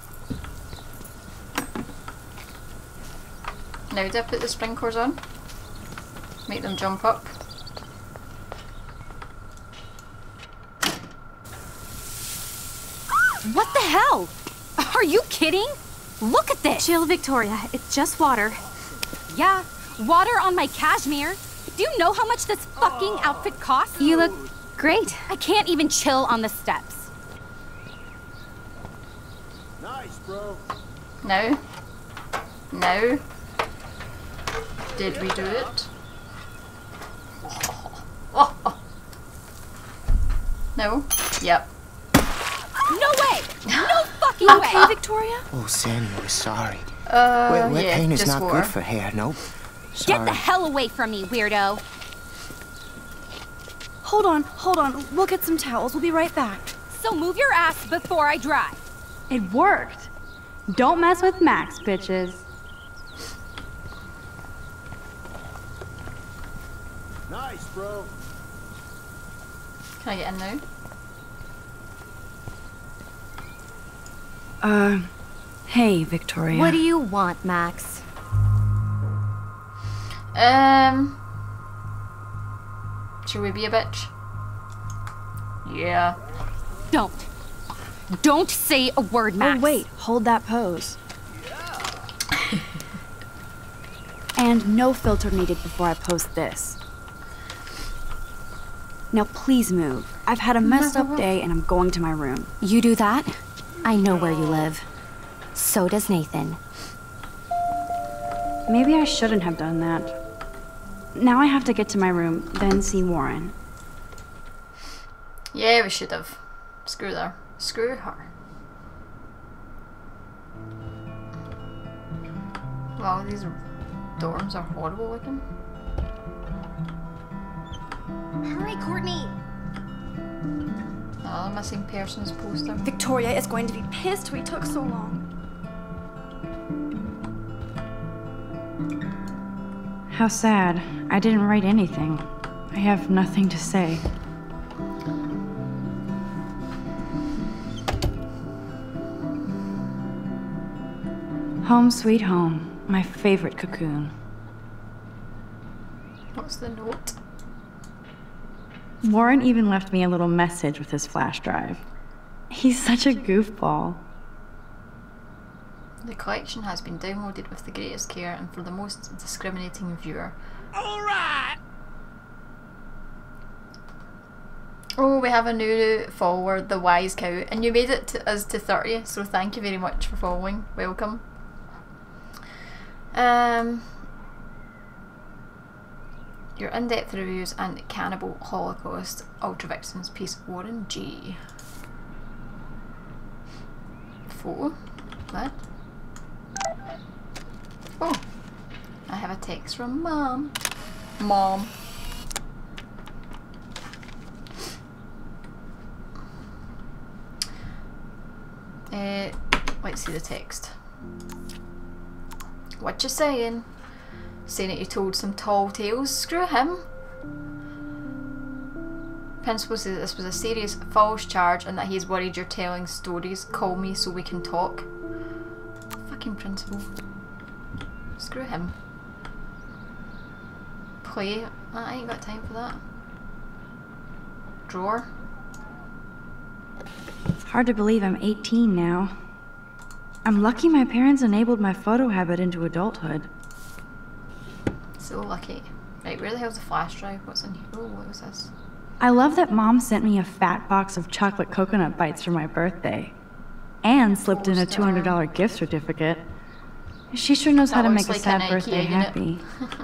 Now do I put the sprinklers on? Make them jump up. What the hell? Are you kidding? Look at this! Chill, Victoria. It's just water. Yeah, water on my cashmere. Do you know how much this fucking outfit costs? You look great. I can't even chill on the steps. Nice, bro. Now? Now? Did we do it? Oh. No? Yep. No way! No fucking You way! okay, Victoria? Oh, Sandy, we're sorry. Uh, wet wet yeah, paint is just not water. good for hair, nope. Sorry. Get the hell away from me, weirdo! Hold on, hold on. We'll get some towels. We'll be right back. So move your ass before I dry. It worked. Don't mess with Max, bitches. Nice, bro. Can I get in now? Uh, hey, Victoria. What do you want, Max? Um, should we be a bitch? Yeah. Don't. Don't say a word, Max. Oh, wait. Hold that pose. And no filter needed before I post this. Now please move. I've had a messed up day and I'm going to my room. You do that? I know where you live. So does Nathan. Maybe I shouldn't have done that. Now I have to get to my room, then see Warren. Yeah, we should have. Screw her. Screw her. Wow, these dorms are horrible looking. Hurry, Courtney! Another missing persons poster. Victoria is going to be pissed we took so long. How sad. I didn't write anything. I have nothing to say. Home sweet home. My favorite cocoon. What's the note? Warren even left me a little message with his flash drive. He's such a goofball. The collection has been downloaded with the greatest care and for the most discriminating viewer. Alright! Oh, we have a new follower, the Wise Cow, and you made it to us to thirty, so thank you very much for following. Welcome. Um, your in-depth reviews and Cannibal Holocaust Ultra Victims piece, Warren G. Photo? What? Oh, I have a text from Mom. Mom. Uh, let's see the text. What you saying? Saying that you told some tall tales? Screw him. Principal says that this was a serious false charge and that he's worried you're telling stories. Call me so we can talk. Fucking principal. Screw him. Play. I ain't got time for that. Drawer. Hard to believe I'm eighteen now. I'm lucky my parents enabled my photo habit into adulthood. So lucky. Right, where the hell's the flash drive? What's in here? Oh, what was this? I love that Mom sent me a fat box of chocolate coconut bites for my birthday. And slipped in a two hundred dollar gift certificate. She sure knows That how to looks make like a sad an birthday IKEA unit. happy.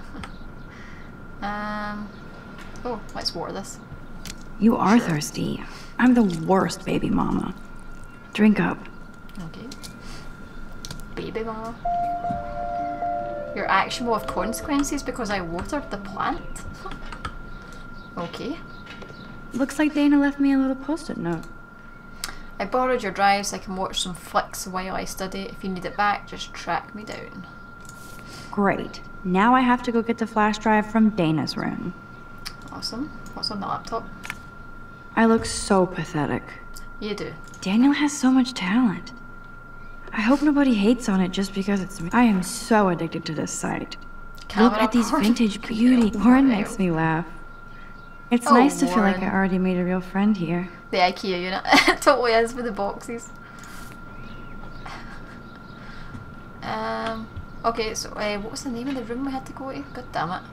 um. Oh, let's water this. You are Sure. thirsty. I'm the worst baby mama. Drink up. Okay. Baby mama. Your action will have consequences because I watered the plant? Okay. Looks like Dana left me a little post-it note. I borrowed your drive so I can watch some flicks while I study. If you need it back, just track me down. Great. Now I have to go get the flash drive from Dana's room. Awesome. What's on the laptop? I look so pathetic. You do. Daniel has so much talent. I hope nobody hates on it just because it's me. I am so addicted to this site. Look Camera at these porn. vintage beauty. Warren makes me laugh. It's Oh, nice to feel like I Warren. already made a real friend here. The IKEA unit. It totally is with the boxes. Um. Okay, so uh, what was the name of the room we had to go to? God damn it.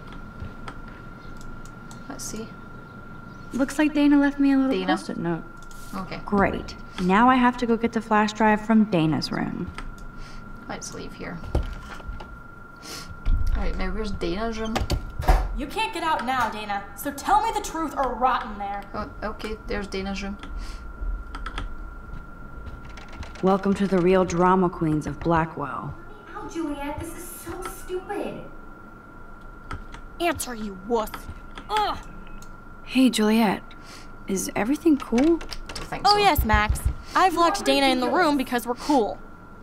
Let's see. Looks like Dana left me a little Dana. post-it note. Okay. Great. Now I have to go get the flash drive from Dana's room. Let's leave here. Alright, now where's Dana's room? You can't get out now, Dana, so tell me the truth or rot in there. Oh, okay, there's Dana's room. Welcome to the real drama queens of Blackwell. Oh, Juliet, this is so stupid. Answer, you wuss. Ugh. Hey, Juliet. Is everything cool? I think Oh so. yes, Max. I've locked Dana in the room because we're cool.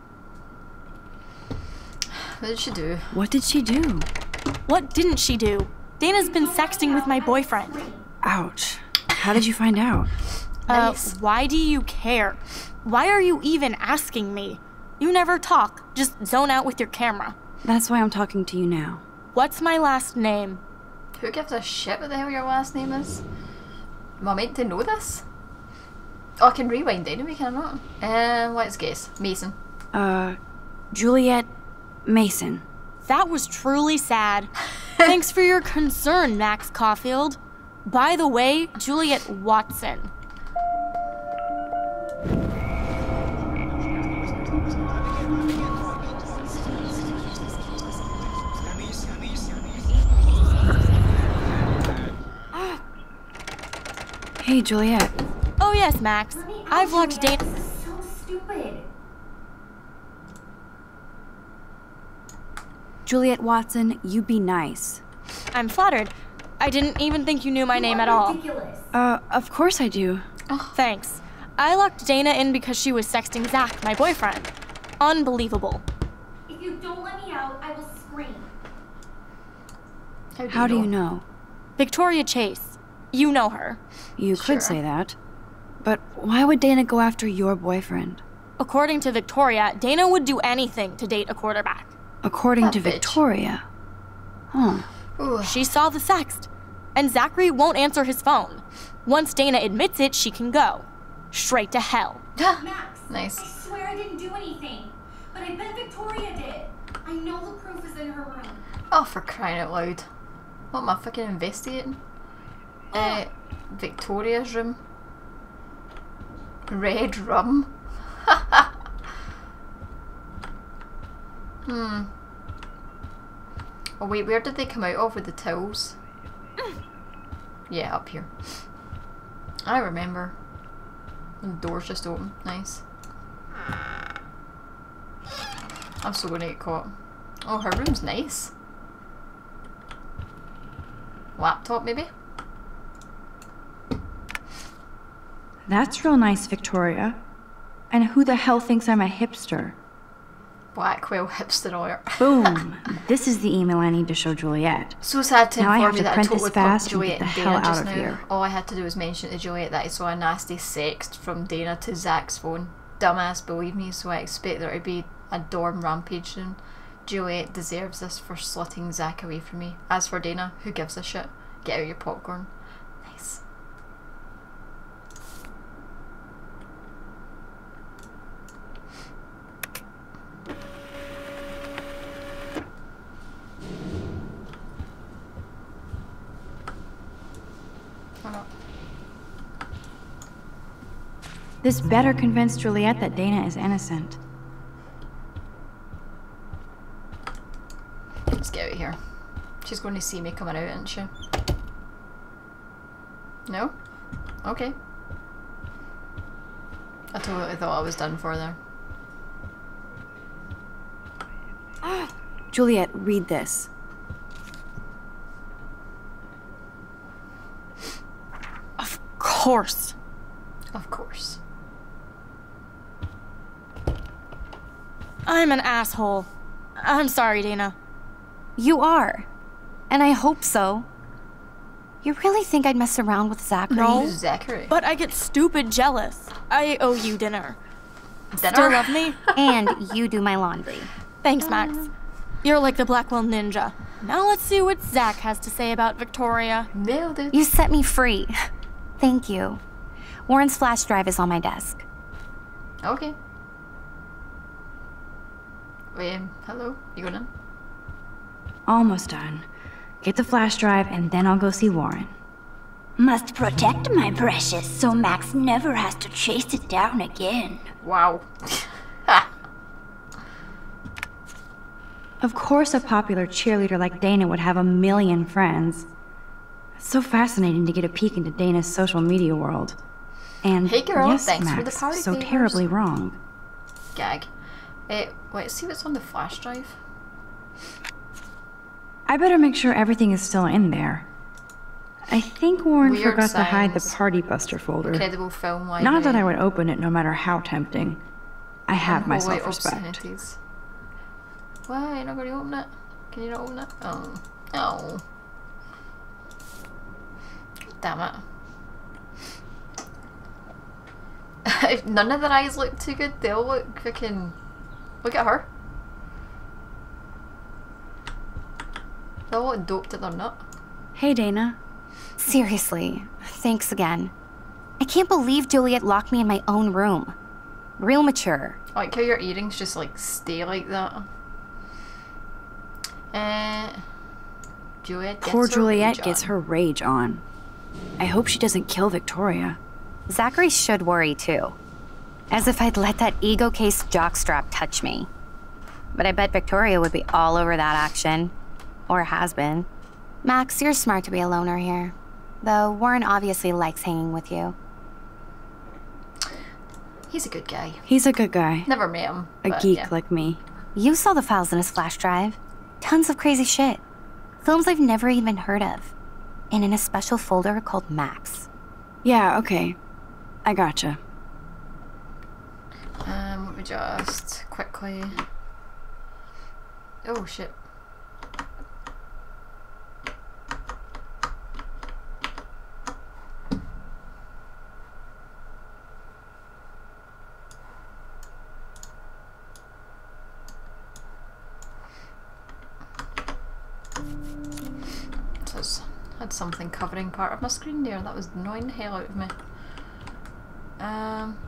What did she do? What did she do? What didn't she do? Dana's been sexting with my boyfriend. Ouch. How did you find out? Uh, why do you care? Why are you even asking me? You never talk, just zone out with your camera. That's why I'm talking to you now. What's my last name? Who gives a shit what the hell your last name is? Am I meant to know this? Oh, I can rewind anyway, can I not? Um, let's guess. Mason. Uh, Juliet Mason. That was truly sad. Thanks for your concern, Max Caulfield. By the way, Juliet Watson. Hey, Juliet. Oh yes, Max. I've locked Dana. This is so stupid. Juliet Watson, you be nice. I'm flattered. I didn't even think you knew my name at all. Uh, of course I do. Oh, thanks. I locked Dana in because she was sexting Zach, my boyfriend. Unbelievable. If you don't let me out, I will scream. How do, How you, do know? you know? Victoria Chase. You know her. You Sure. could say that. But why would Dana go after your boyfriend? According to Victoria, Dana would do anything to date a quarterback. According That to bitch. Victoria. Huh. Ooh. She saw the sext. And Zachary won't answer his phone. Once Dana admits it, she can go. Straight to hell. Max, Nice. I swear I didn't do anything. But I bet Victoria did. I know the proof is in her room. Oh, for crying out loud. What am I fucking investigating? Uh, Victoria's room. Red rum. Hmm. Oh wait, where did they come out of with the tills? Yeah, up here. I remember. And the door's just open. Nice. I'm still gonna get caught. Oh, her room's nice. Laptop, maybe? That's real nice, Victoria. And who the hell thinks I'm a hipster? Blackwell hipster lawyer. Boom. This is the email I need to show Juliet. So sad to Now I inform have you to that I print totally this fast punked and Juliet get the and hell Dana out just of now. here. All I had to do was mention to Juliet that I saw a nasty sext from Dana to Zach's phone. Dumbass, believe me, so I expect there to be a dorm rampage soon. Juliet deserves this for slutting Zach away from me. As for Dana, who gives a shit? Get out your popcorn. Nice. This better convince Juliet that Dana is innocent. Let's get out of here. She's going to see me coming out, isn't she? No? Okay. I totally thought I was done for there. Juliet, read this. Of course. Of course. I'm an asshole. I'm sorry, Dana. You are. And I hope so. You really think I'd mess around with Zachary? No. Zachary? But I get stupid jealous. I owe you dinner. Dinner? Still love me? And you do my laundry. Thanks, Max. You're like the Blackwell Ninja. Now let's see what Zach has to say about Victoria. Nailed it. You set me free. Thank you. Warren's flash drive is on my desk. Okay. Wait, um, hello? You going in? Almost done. Get the flash drive and then I'll go see Warren. Must protect my precious so Max never has to chase it down again. Wow. Of course a popular cheerleader like Dana would have a million friends. It's so fascinating to get a peek into Dana's social media world. And Hey girl, yes, thanks Max, for the party so favors. terribly wrong. Gag. Uh, let's see what's on the flash drive. I better make sure everything is still in there. I think Warren Weird forgot to hide the Science. Party Buster folder. Incredible film library. Not that I would open it no matter how tempting. I have my Unholy self-respect. obscenities. Why? You're not going to open it? Can you not open it? Oh. Oh. Damn it. None of their eyes look too good. They all look freaking... Look at her. They all look doped that they're not. Hey, Dana. Seriously, thanks again. I can't believe Juliet locked me in my own room. Real mature. I like how your earrings just like stay like that. Uh, Juliet gets Poor her Juliet rage gets on. her rage on. I hope she doesn't kill Victoria. Zachary should worry too. As if I'd let that ego-cased jockstrap touch me. But I bet Victoria would be all over that action. Or has been. Max, you're smart to be a loner here. Though Warren obviously likes hanging with you. He's a good guy. He's a good guy. Never met him. A but geek yeah. like me. You saw the files in his flash drive. Tons of crazy shit. Films I've never even heard of. And in a special folder called Max. Yeah, okay. I gotcha. Um, let me just quickly... Oh, shit. So it's had something covering part of my screen there. That was annoying the hell out of me. Um...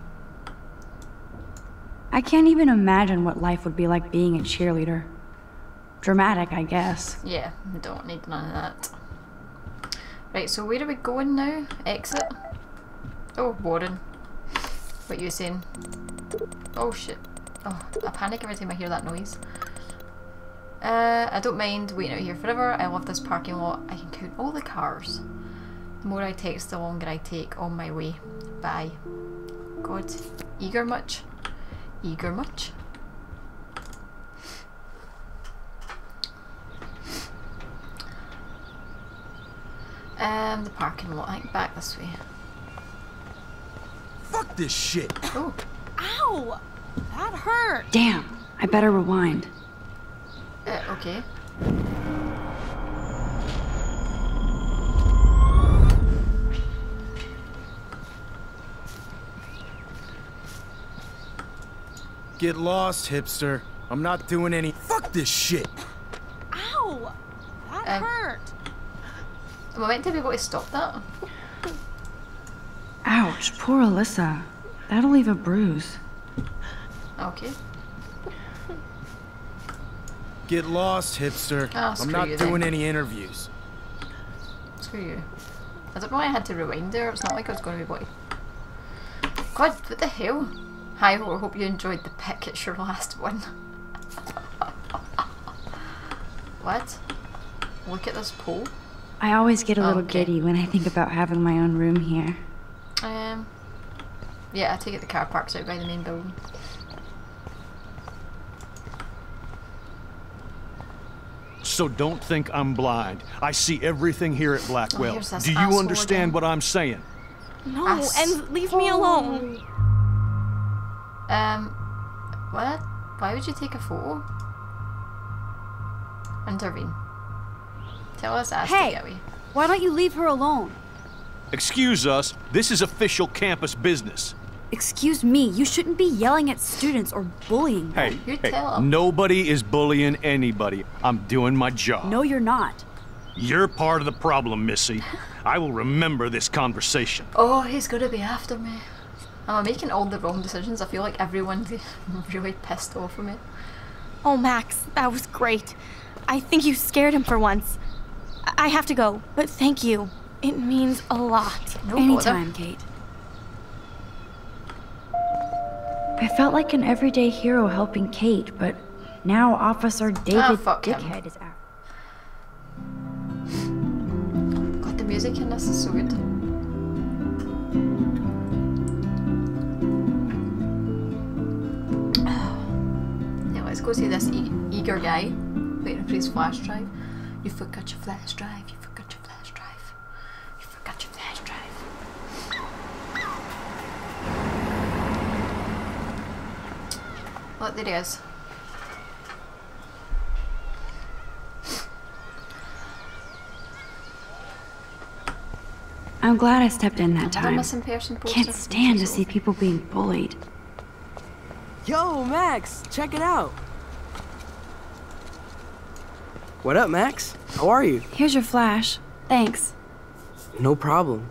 I can't even imagine what life would be like being a cheerleader. Dramatic, I guess. Yeah, we don't need none of that. Right, so where are we going now? Exit? Oh, Warren. What are you saying? Oh shit. Oh, I panic every time I hear that noise. Uh, I don't mind waiting out here forever. I love this parking lot. I can count all the cars. The more I text, the longer I take on my way. Bye. God. Eager much? Eager much? Um, the parking lot. I think back this way. Fuck this shit! Oh. Ow! That hurt! Damn, I better rewind. Uh, okay. Get lost, hipster. I'm not doing any. Fuck this shit! Ow! That Um, hurt! Am I meant to be able to stop that? Ouch, poor Alyssa. That'll leave a bruise. Okay. Get lost, hipster. Ah, I'm screw not you then. doing any interviews. Screw you. I don't know why I had to rewind there. It's not like I was going to be able to... God, what the hell? Hi, I hope you enjoyed the pick. It's your last one. What? Look at this pole. I always get a little Okay. giddy when I think about having my own room here. Um, yeah, I take it the car park's out by the main building. So don't think I'm blind. I see everything here at Blackwell. here's this Do you asshole understand again. what I'm saying? No, Ass- and leave me alone. Um, what? Why would you take a photo? Intervene. Tell us ass to Hey, get away. why don't you leave her alone? Excuse us, this is official campus business. Excuse me, you shouldn't be yelling at students or bullying them. Hey, You hey, tell 'em. nobody is bullying anybody. I'm doing my job. No, you're not. You're part of the problem, Missy. I will remember this conversation. Oh, he's gonna be after me. Am I making all the wrong decisions? I feel like everyone's really pissed off with me. Oh, Max, that was great. I think you scared him for once. I I have to go, but thank you. It means a lot. No Anytime, bother. Kate. I felt like an everyday hero helping Kate, but now Officer David Ah, fuck him. Dickhead is after. God, the music in this is so good. go see this e eager guy waiting for his flash drive. You forgot your flash drive. You forgot your flash drive. You forgot your flash drive. Look, there he is. I'm glad I stepped in that Another time. missing person poster. Can't stand to see people being bullied. Yo, Max, check it out. What up, Max? How are you? Here's your flash. Thanks. No problem.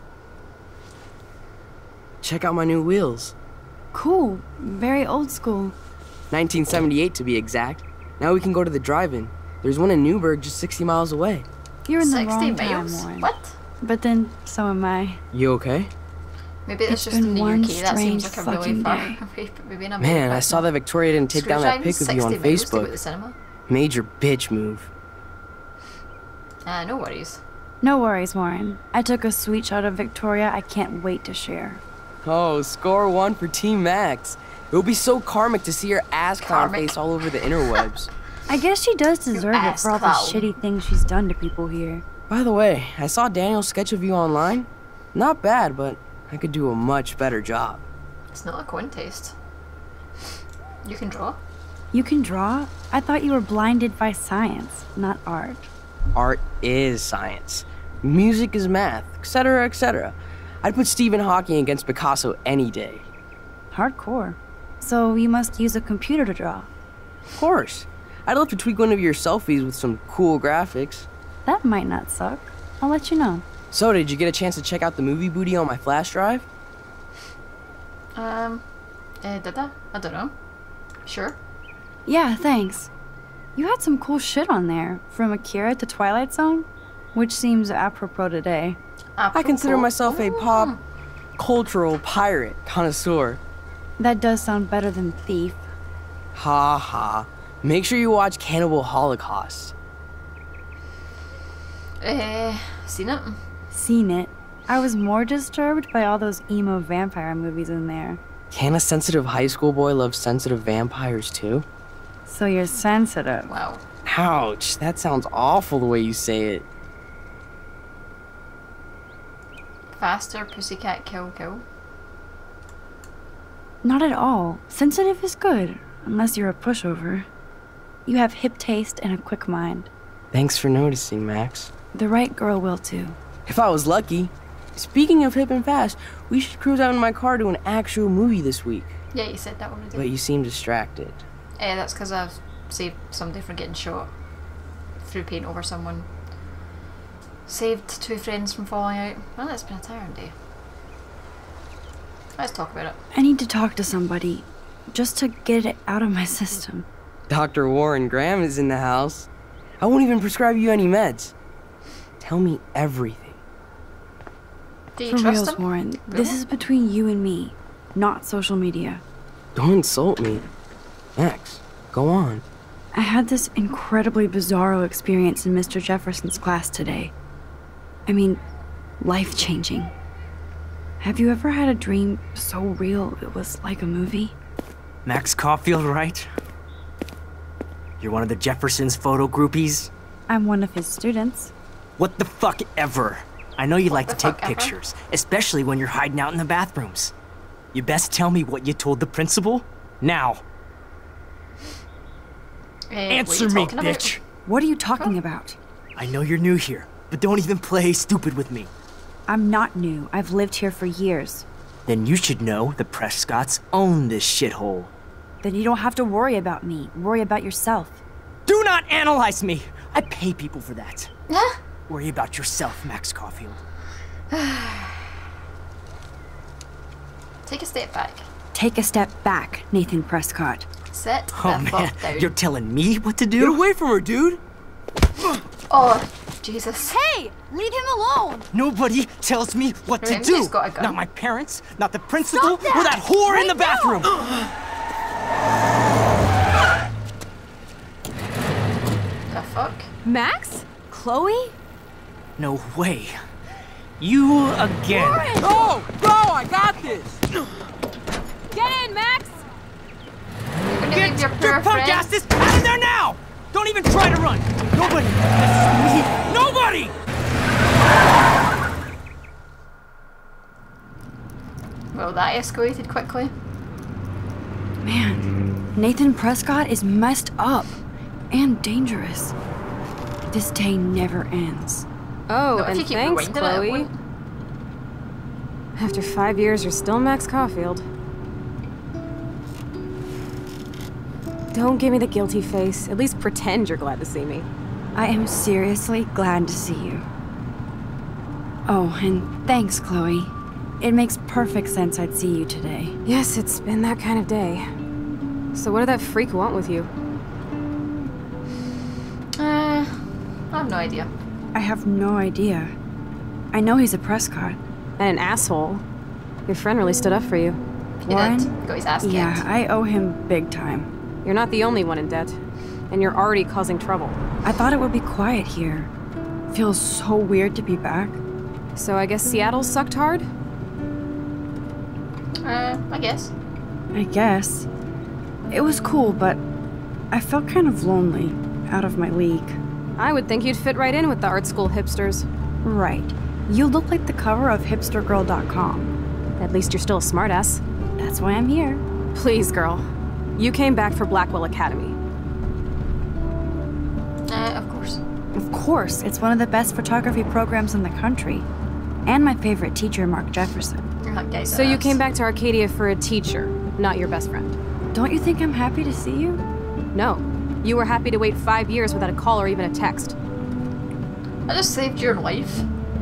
Check out my new wheels. Cool. Very old school. nineteen seventy-eight to be exact. Now we can go to the drive-in. There's one in Newburgh just sixty miles away. You're in the sixty wrong time, miles? Warren. What? But then, so am I. You okay? Maybe it's It's just in been the one U K. That seems like strange a really fucking far day. away. But maybe in Man, America. I saw that Victoria didn't take down that pic of you on Screwdriving sixty miles to go to the Facebook. cinema? Major bitch move. Ah, no worries. No worries, Warren. I took a sweet shot of Victoria I can't wait to share. Oh, score one for Team Max. It would be so karmic to see her ass clown Karmic. face all over the interwebs. I guess she does deserve it ass for all the clown. shitty things she's done to people here. By the way, I saw Daniel's sketch of you online. Not bad, but I could do a much better job. It's not a contest. You can draw. You can draw? I thought you were blinded by science, not art. Art is science. Music is math, et cetera, et cetera. I'd put Stephen Hawking against Picasso any day. Hardcore. So you must use a computer to draw. Of course. I'd love to tweak one of your selfies with some cool graphics. That might not suck. I'll let you know. So, did you get a chance to check out the movie booty on my flash drive? Um, uh, did I? I don't know. Sure. Yeah, thanks. You had some cool shit on there, from Akira to Twilight Zone, which seems apropos today. I consider myself a pop cultural pirate connoisseur. That does sound better than thief. Ha ha. Make sure you watch Cannibal Holocaust. Eh, seen it? Seen it. I was more disturbed by all those emo vampire movies in there. Can a sensitive high school boy love sensitive vampires too? So you're sensitive. Wow. Ouch, that sounds awful the way you say it. Faster, Pussycat Kill Kill. Not at all. Sensitive is good, unless you're a pushover. You have hip taste and a quick mind. Thanks for noticing, Max. The right girl will too. If I was lucky. Speaking of hip and fast, we should cruise out in my car to an actual movie this week. Yeah, you said that already. But you seem distracted. Eh, that's because I've saved somebody from getting shot through paint over someone. Saved two friends from falling out. Well, it's been a tiring day. Let's talk about it. I need to talk to somebody, just to get it out of my system. Doctor Warren Graham is in the house. I won't even prescribe you any meds. Tell me everything. Do you For trust reals, him? Warren, Really? this is between you and me, not social media. Don't insult me. Max, go on. I had this incredibly bizarro experience in Mister Jefferson's class today. I mean, life-changing. Have you ever had a dream so real it was like a movie? Max Caulfield, right? You're one of the Jefferson's photo groupies? I'm one of his students. What the fuck ever? I know you like to the take fuck ever? pictures, especially when you're hiding out in the bathrooms. You best tell me what you told the principal now. Eh, Answer what are you me, talking about? bitch. What are you talking about? I know you're new here, but don't even play stupid with me. I'm not new. I've lived here for years. Then you should know the Prescotts own this shithole. Then you don't have to worry about me. Worry about yourself. Do not analyze me! I pay people for that. Worry about yourself, Max Caulfield. Take a step back. Take a step back, Nathan Prescott. Sit Oh the man, fuck down. you're telling me what to do? Get away from her, dude! Oh, Jesus. Hey! Leave him alone! Nobody tells me what to Remember, do. he's got a gun. Not my parents, not the principal, Stop that! or that whore Right in the bathroom. The fuck? Max? Chloe? No way. You again. Go! Go! I got this! Get in, Max! You're gonna Get leave your poor Punk friend. asses out of there now! Don't even try to run! Nobody! Nobody! Well, that escalated quickly. Man, Nathan Prescott is messed up and dangerous. This day never ends. Oh, No, if and you keep thanks, rewinding it, it Chloe. wouldn't. After five years, you're still Max Caulfield. Don't give me the guilty face. At least pretend you're glad to see me. I am seriously glad to see you. Oh, and thanks, Chloe. It makes perfect sense I'd see you today. Yes, it's been that kind of day. So what did that freak want with you? Uh, I have no idea. I have no idea. I know he's a Prescott. And an asshole. Your friend really stood up for you. He Warren? did. Got his ass kicked. Yeah, I owe him big time. You're not the only one in debt. And you're already causing trouble. I thought it would be quiet here. Feels so weird to be back. So I guess Seattle sucked hard? Uh, I guess. I guess. It was cool, but I felt kind of lonely, out of my league. I would think you'd fit right in with the art school hipsters. Right. You look like the cover of hipster girl dot com. At least you're still a smartass. That's why I'm here. Please, girl. You came back for Blackwell Academy. Uh, of course. Of course, it's one of the best photography programs in the country. And my favorite teacher, Mark Jefferson. You're not gay, So you came back to Arcadia for a teacher, not your best friend. Don't you think I'm happy to see you? No. You were happy to wait five years without a call or even a text. I just saved your life.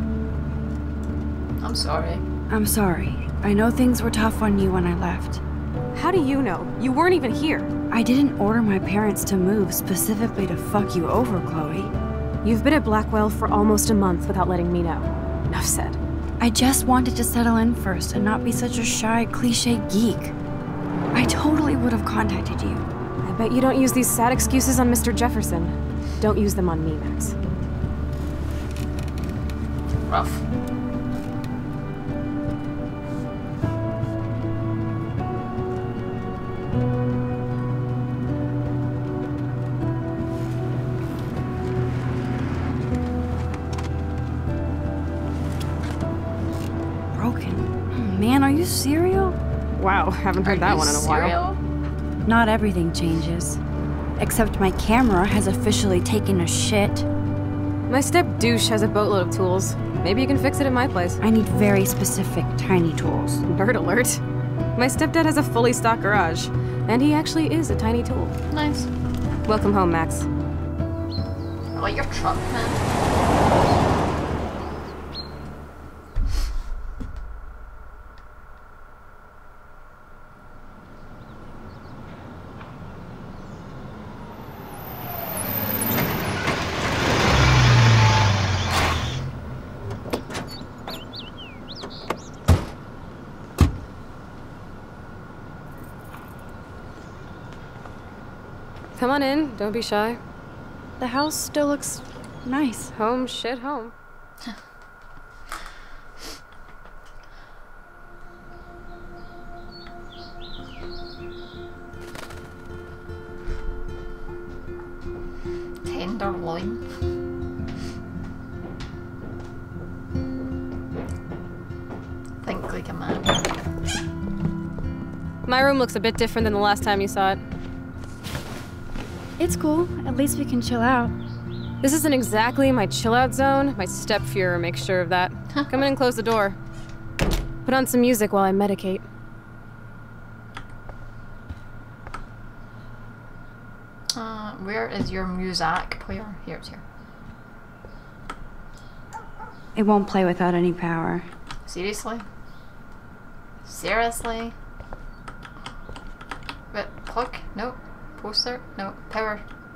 I'm sorry. I'm sorry. I know things were tough on you when I left. How do you know? You weren't even here. I didn't order my parents to move specifically to fuck you over, Chloe. You've been at Blackwell for almost a month without letting me know. Enough said. I just wanted to settle in first and not be such a shy, cliche geek. I totally would have contacted you. I bet you don't use these sad excuses on Mister Jefferson. Don't use them on me, Max. Rough. Broken. Man, are you serial? Wow, haven't heard Are that you one in a serial? while. Not everything changes. Except my camera has officially taken a shit. My step douche has a boatload of tools. Maybe you can fix it at my place. I need very specific, tiny tools. Nerd alert. My stepdad has a fully stocked garage, and he actually is a tiny tool. Nice. Welcome home, Max. I like your truck, man. Come on in, don't be shy. The house still looks nice. Home shit home. Tenderloin. Think like a man. My room looks a bit different than the last time you saw it. It's cool. At least we can chill out. This isn't exactly my chill out zone. My stepfuhrer makes sure of that. Come in and close the door. Put on some music while I medicate. Uh, where is your Muzak player? Here, it's here. It won't play without any power. Seriously? Seriously? But plug? No. Poster? No. Power.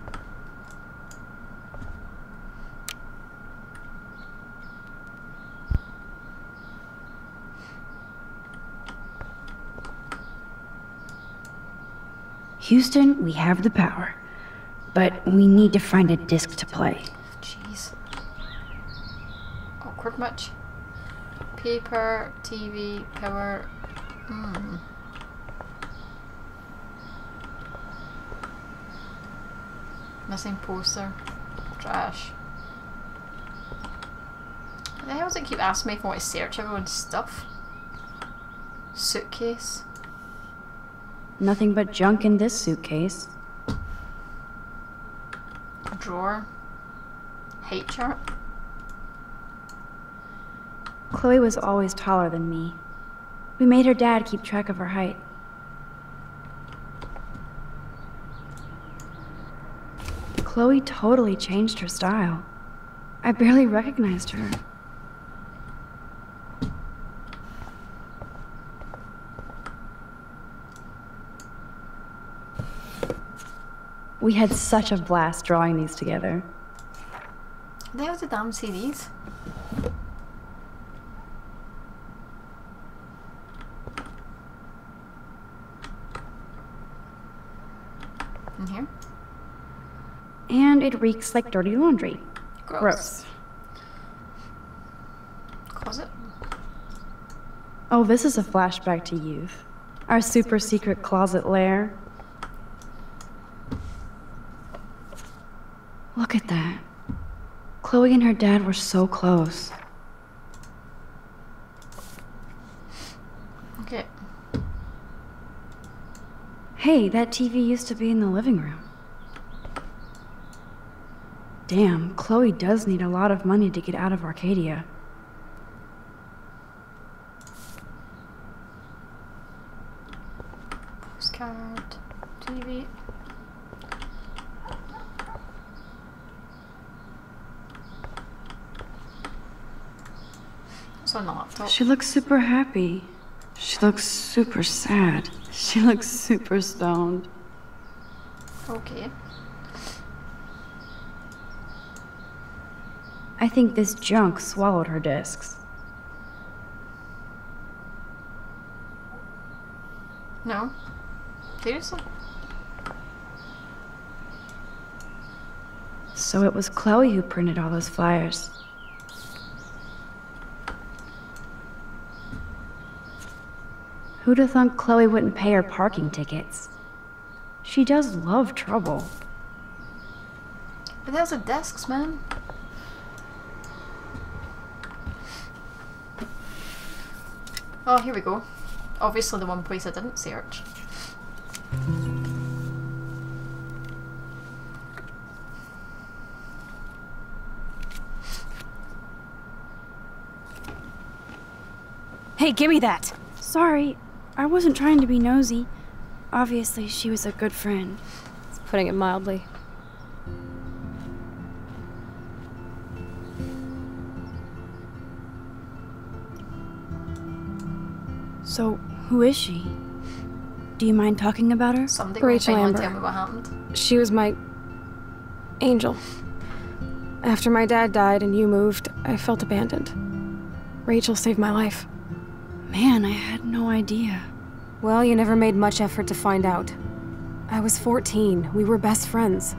Houston, we have the power. But we need to find a disc to play. Jeez. Awkward much? Paper, T V, power. Hmm. Missing poster. Trash. What the hell does it keep asking me if I want to search everyone's stuff? Suitcase. Nothing but junk in this suitcase. Drawer. Height chart. Chloe was always taller than me. We made her dad keep track of her height. Chloe totally changed her style. I barely recognized her. We had such a blast drawing these together. There's the damn C Ds. In here. And it reeks like dirty laundry. Gross. Gross. Closet. Oh, this is a flashback to youth. Our super secret closet lair. Look at that. Chloe and her dad were so close. Okay. Hey, that T V used to be in the living room. Damn, Chloe does need a lot of money to get out of Arcadia. Postcard. T V. It's on the laptop. She looks super happy. She looks super sad. She looks super stoned. Okay. I think this junk swallowed her discs. No. Seriously? So it was Chloe who printed all those flyers. Who'd have thunk Chloe wouldn't pay her parking tickets? She does love trouble. But there's the desks, man. Oh, here we go. Obviously the one place I didn't search. Hey, give me that! Sorry, I wasn't trying to be nosy. Obviously, she was a good friend. It's putting it mildly. So, who is she? Do you mind talking about her? Someday Rachel we'll Amber. tell me what happened. She was my angel. After my dad died and you moved, I felt abandoned. Rachel saved my life. Man, I had no idea. Well, you never made much effort to find out. I was fourteen. We were best friends.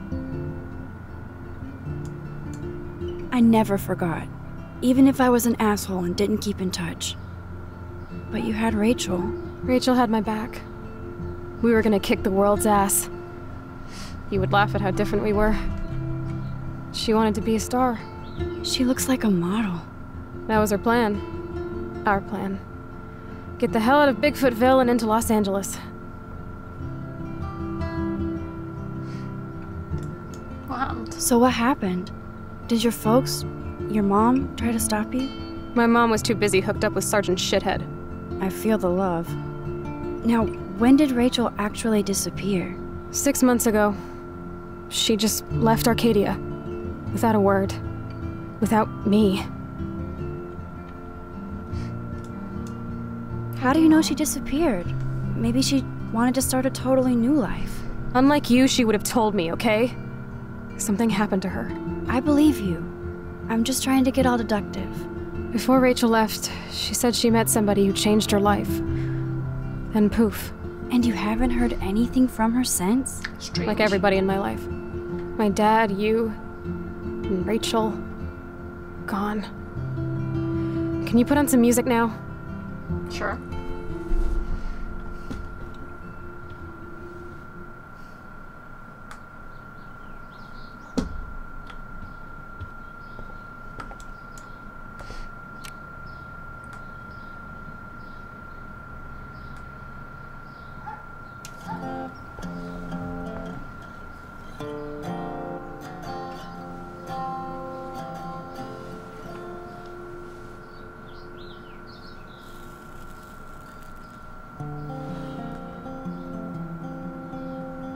I never forgot. Even if I was an asshole and didn't keep in touch. But you had Rachel. Rachel had my back. We were gonna kick the world's ass. You would laugh at how different we were. She wanted to be a star. She looks like a model. That was her plan. Our plan. Get the hell out of Bigfootville and into Los Angeles. What happened? So what happened? Did your folks, your mom, try to stop you? My mom was too busy hooked up with Sergeant Shithead. I feel the love. Now, when did Rachel actually disappear? Six months ago. She just left Arcadia. Without a word. Without me. How do you know she disappeared? Maybe she wanted to start a totally new life. Unlike you, she would have told me, okay? Something happened to her. I believe you. I'm just trying to get all deductive. Before Rachel left, she said she met somebody who changed her life. Then poof. And you haven't heard anything from her since? Strange. Like everybody in my life. My dad, you, and Rachel. Gone. Can you put on some music now? Sure.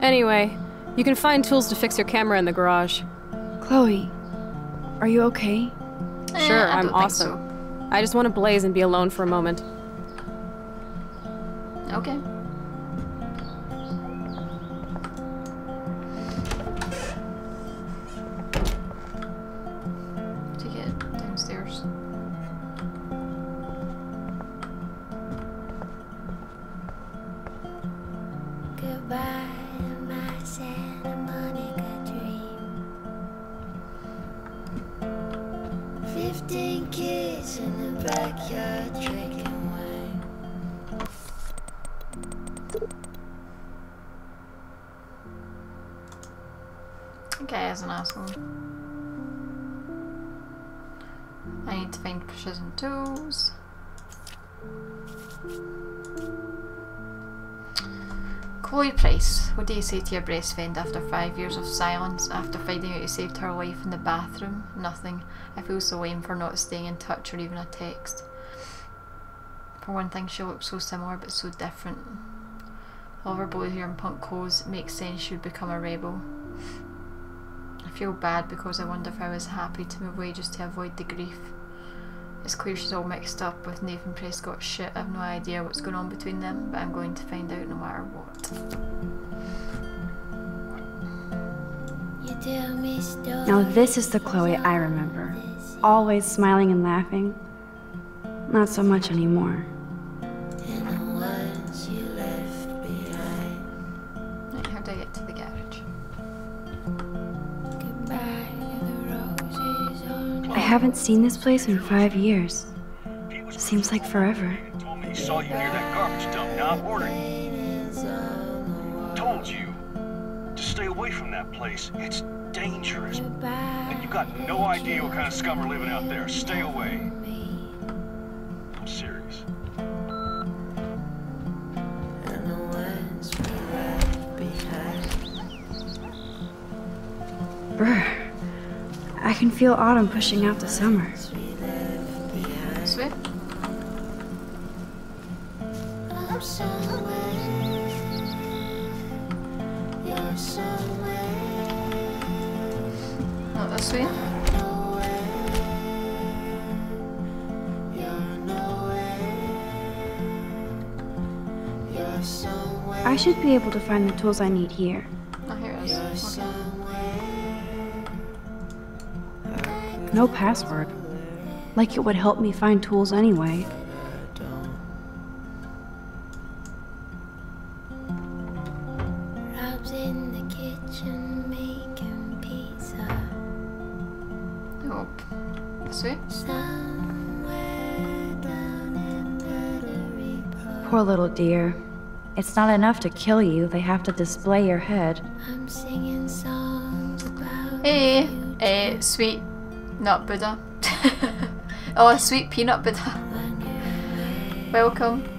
Anyway, you can find tools to fix your camera in the garage. Chloe, are you okay? Sure, I I'm don't think awesome. I just want to blaze and be alone for a moment. Okay. To get downstairs. Goodbye, my Santa Monica dream. Fifteen kids in the backyard drinking wine. Okay, as an asshole. I need to find precision tools. Chloe Price, what do you say to your breast friend after five years of silence, after finding out you saved her life in the bathroom? Nothing. I feel so lame for not staying in touch or even a text. For one thing, she looks so similar but so different. All of her blue hair and punk clothes, it makes sense she would become a rebel. I feel bad because I wonder if I was happy to move away just to avoid the grief. It's clear she's all mixed up with Nathan Prescott's shit. I have no idea what's going on between them, but I'm going to find out no matter what. You tell me stories. Now this is the Chloe I remember. Always smiling and laughing. Not so much anymore. And the ones you left behind. Right, how do I get to the garage? Goodbye to the roses on I haven't seen this place in five years. Seems like forever. Told me he saw you near that garbage dump. Now I'm ordering. Told you to stay away from that place. It's dangerous. And you got no idea what kind of scum are living out there. Stay away. I'm serious. and the ones we left behind. Brr. I can feel autumn pushing out the summer. Sweet. I'm somewhere. You're somewhere. Not this way. I should be able to find the tools I need here. Oh, here it is. Okay. No password. Like it would help me find tools anyway. Rob's in the kitchen making pizza. Oh, this way. Somewhere down in Battery Park. Poor little dear. It's not enough to kill you, they have to display your head. I'm singing songs about Hey, eh, sweet nut Buddha. Oh, a sweet peanut Buddha. Welcome.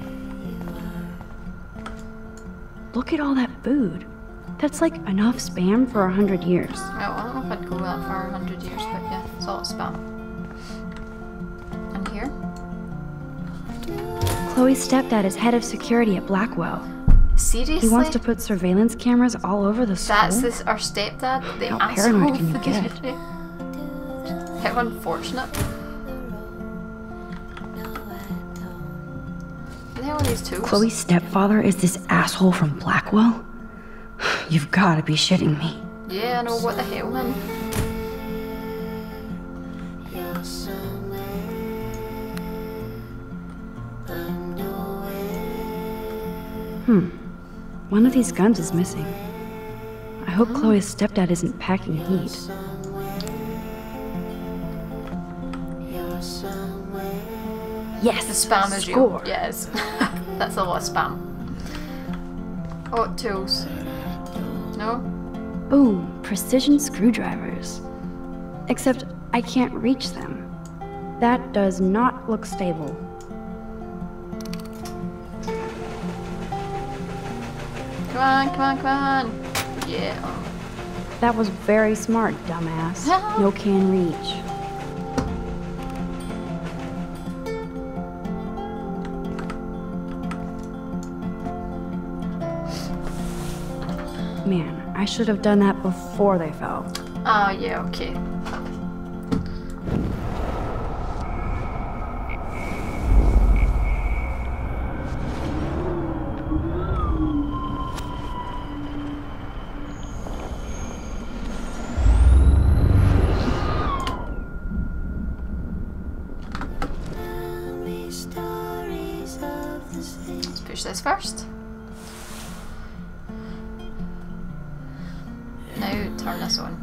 Look at all that food. That's like enough spam for a hundred years. Well, I don't know if I'd go that far, a hundred years, but yeah, it's all spam. And here? Chloe's stepdad is head of security at Blackwell. Seriously? He wants to put surveillance cameras all over the school. That's this our stepdad? The How asshole paranoid can you for the get? video? How unfortunate. What the hell are these tools? Chloe's stepfather is this asshole from Blackwell? You've got to be shitting me. Yeah, I know, what the hell, man? You're somewhere. I'm nowhere. Hmm. One of these guns is missing. I hope Chloe's stepdad isn't packing heat. You're somewhere. Yes! The spam is Score. real. Yes. That's a lot of spam. Oh, tools. No? Boom. Precision screwdrivers. Except I can't reach them. That does not look stable. Come on, come on, come on. Yeah. That was very smart, dumbass. No can reach. Man, I should have done that before they fell. Oh, yeah, okay. Let's push this first. Now turn this on.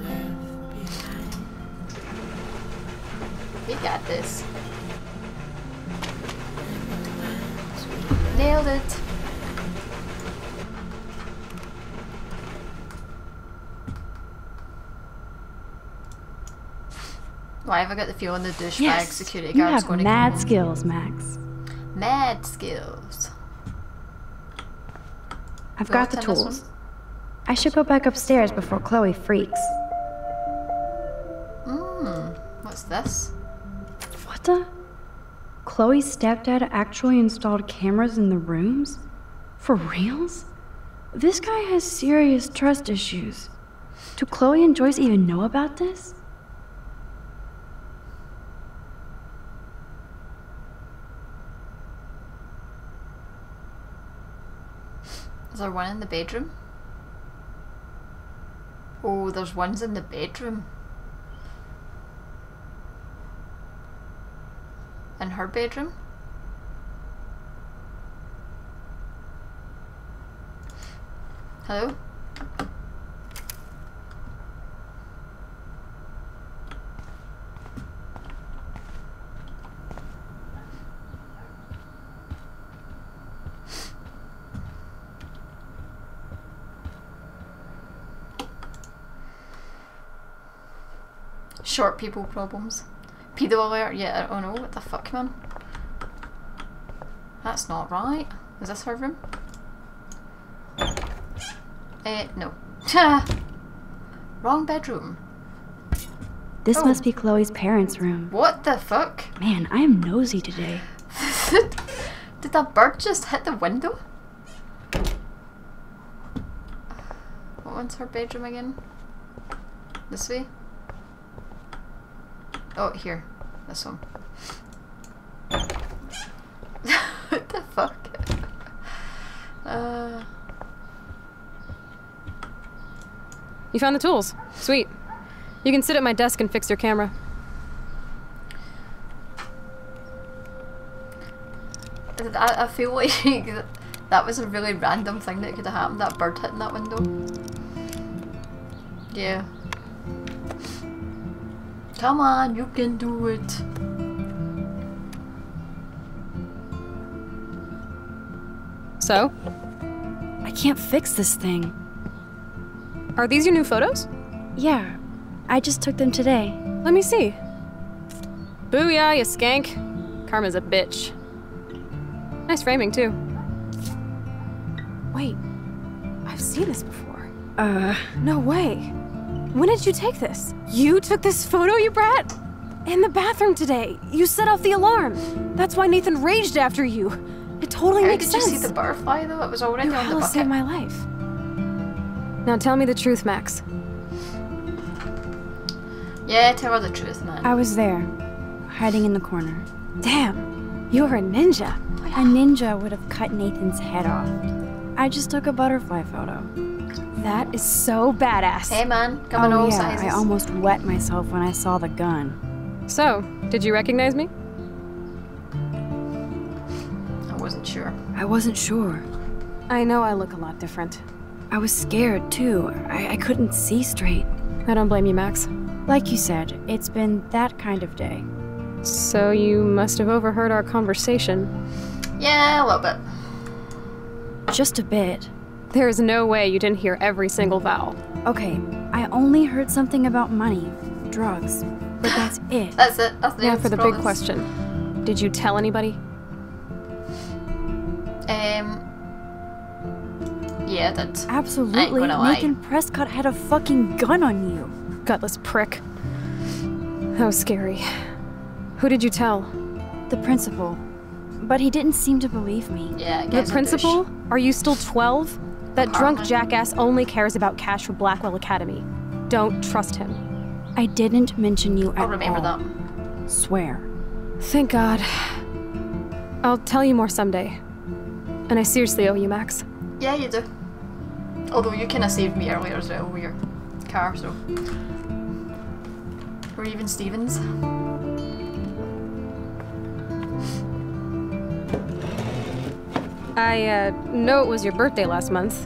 We got this. Nailed it. Why have I got the feeling the douchebag Yes, security you guard's have going to mad come home? skills, Max. Mad skills. I've Go got the turn this tools. I should go back upstairs before Chloe freaks. Mmm, what's this? What the? Chloe's stepdad actually installed cameras in the rooms? For reals? This guy has serious trust issues. Do Chloe and Joyce even know about this? Is there one in the bedroom? Oh, there's ones in the bedroom. In her bedroom? Hello? Short people problems. Pedo alert? Yeah, I don't know. What the fuck, man? That's not right. Is this her room? Eh, no. Wrong bedroom. This Oh. must be Chloe's parents' room. What the fuck? Man, I am nosy today. Did that bird just hit the window? What one's her bedroom again? This way? Oh, here. This one. What the fuck? Uh... You found the tools. Sweet. You can sit at my desk and fix your camera. I, I feel like that was a really random thing that could have happened, that bird hitting that window. Yeah. Come on, you can do it. So? I can't fix this thing. Are these your new photos? Yeah, I just took them today. Let me see. Booyah, you skank. Karma's a bitch. Nice framing, too. Wait, I've seen this before. Uh... No way. When did you take this? You took this photo, you brat? In the bathroom today. You set off the alarm. That's why Nathan raged after you. It totally How makes did sense. you see the butterfly though? It was already You on the hella bucket. saved my life. Now tell me the truth, Max. Yeah, tell her the truth, man. I was there, hiding in the corner. Damn, you're a ninja. A ninja would have cut Nathan's head off. I just took a butterfly photo. That is so badass. Hey man, come in oh, all yeah, sizes. I almost wet myself when I saw the gun. So, did you recognize me? I wasn't sure. I wasn't sure. I know I look a lot different. I was scared, too. I, I couldn't see straight. I don't blame you, Max. Like you said, it's been that kind of day. So you must have overheard our conversation. Yeah, a little bit. Just a bit. There is no way you didn't hear every single vowel. Okay, I only heard something about money, drugs, but that's it. That's it. That's the Now for the promise. big question. Did you tell anybody? Um... Yeah, I did. Absolutely. I ain't gonna lie. Nathan Prescott had a fucking gun on you. Gutless prick. That was scary. Who did you tell? The principal. But he didn't seem to believe me. Yeah, The guy's a principal? douche. Are you still twelve? That drunk jackass only cares about cash for Blackwell Academy. Don't trust him. I didn't mention you at all. I'll remember that. Swear. Thank God. I'll tell you more someday. And I seriously owe you, Max. Yeah, you do. Although you kind of saved me earlier as well with your car, so. Or even Stevens. I, uh, know it was your birthday last month.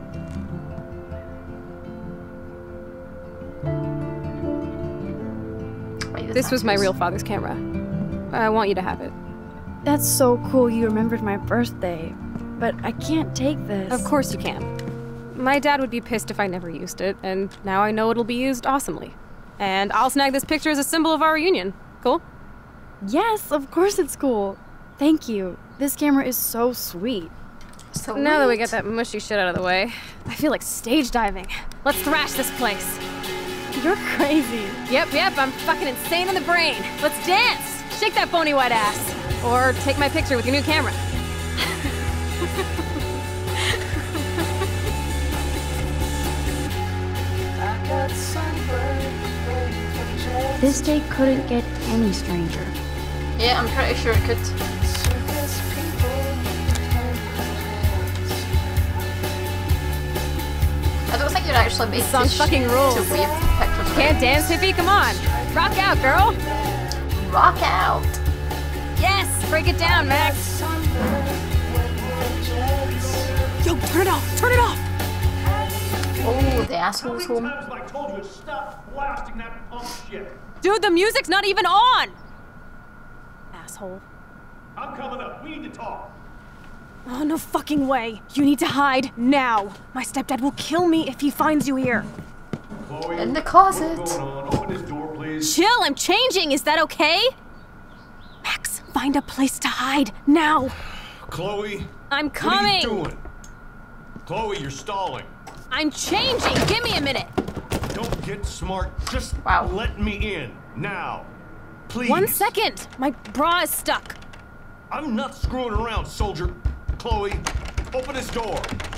Wait, this was my real father's camera. I want you to have it. That's so cool you remembered my birthday. But I can't take this. Of course you can. My dad would be pissed if I never used it, and now I know it'll be used awesomely. And I'll snag this picture as a symbol of our reunion. Cool? Yes, of course it's cool. Thank you. This camera is so sweet. So now that we get that mushy shit out of the way, I feel like stage diving. Let's thrash this place. You're crazy. Yep, yep, I'm fucking insane in the brain. Let's dance! Shake that bony white ass. Or take my picture with your new camera. This day couldn't get any stranger. Yeah, I'm pretty sure it could. I don't think you're actually made this song to fucking rules. To wave pictures. Can't dance, hippie? Come on. Rock out, girl. Rock out. Yes, break it down, Max. Yo, turn it off. Turn it off. Oh, the asshole's home. I told you to stop blasting that punk shit. Dude, the music's not even on. Asshole. I'm coming up. We need to talk. Oh, no fucking way. You need to hide now. My stepdad will kill me if he finds you here. Chloe, in the closet. What's going on? Open this door, please. Chill, I'm changing. Is that okay? Max, find a place to hide now. Chloe. I'm coming. What are you doing? Chloe, you're stalling. I'm changing. Give me a minute. Don't get smart. Just wow. let me in now. Please. One second. My bra is stuck. I'm not screwing around, soldier. Chloe, open this door.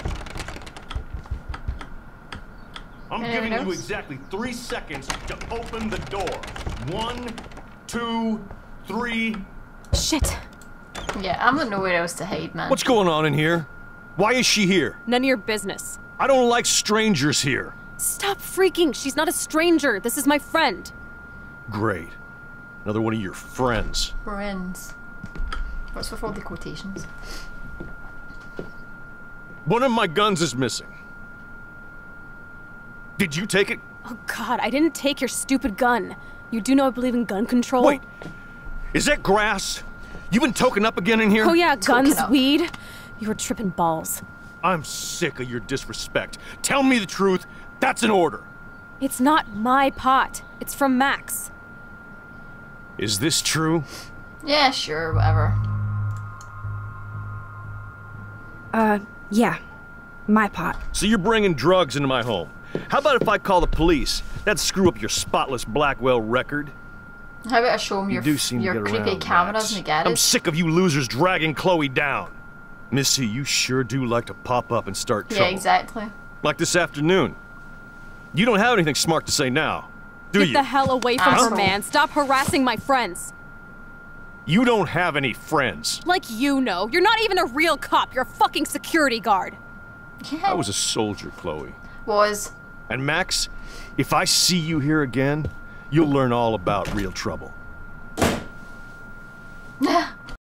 I'm Anyone giving else? you exactly three seconds to open the door. One, two, three. Shit. Yeah, I'm got nowhere else to hide, man. What's going on in here? Why is she here? None of your business. I don't like strangers here. Stop freaking. She's not a stranger. This is my friend. Great. Another one of your friends. Friends. What's with all the quotations? One of my guns is missing. Did you take it? Oh god, I didn't take your stupid gun. You do know I believe in gun control? Wait. Is that grass? You been toking up again in here? Oh yeah, guns, weed. You were tripping balls. I'm sick of your disrespect. Tell me the truth. That's an order. It's not my pot. It's from Max. Is this true? Yeah, sure, whatever. Uh, yeah. My pot. So you're bringing drugs into my home. How about if I call the police? That'd screw up your spotless Blackwell record. How about I show him You your, do seem to your get creepy around, cameras Max. in the garage? I'm sick of you losers dragging Chloe down. Missy, you sure do like to pop up and start trouble. Yeah, exactly. Like this afternoon. You don't have anything smart to say now, do Get you? the hell away from Asshole. her, man. Stop harassing my friends. You don't have any friends. Like you know. You're not even a real cop. You're a fucking security guard. I was a soldier, Chloe. Was. And Max, if I see you here again, you'll learn all about real trouble.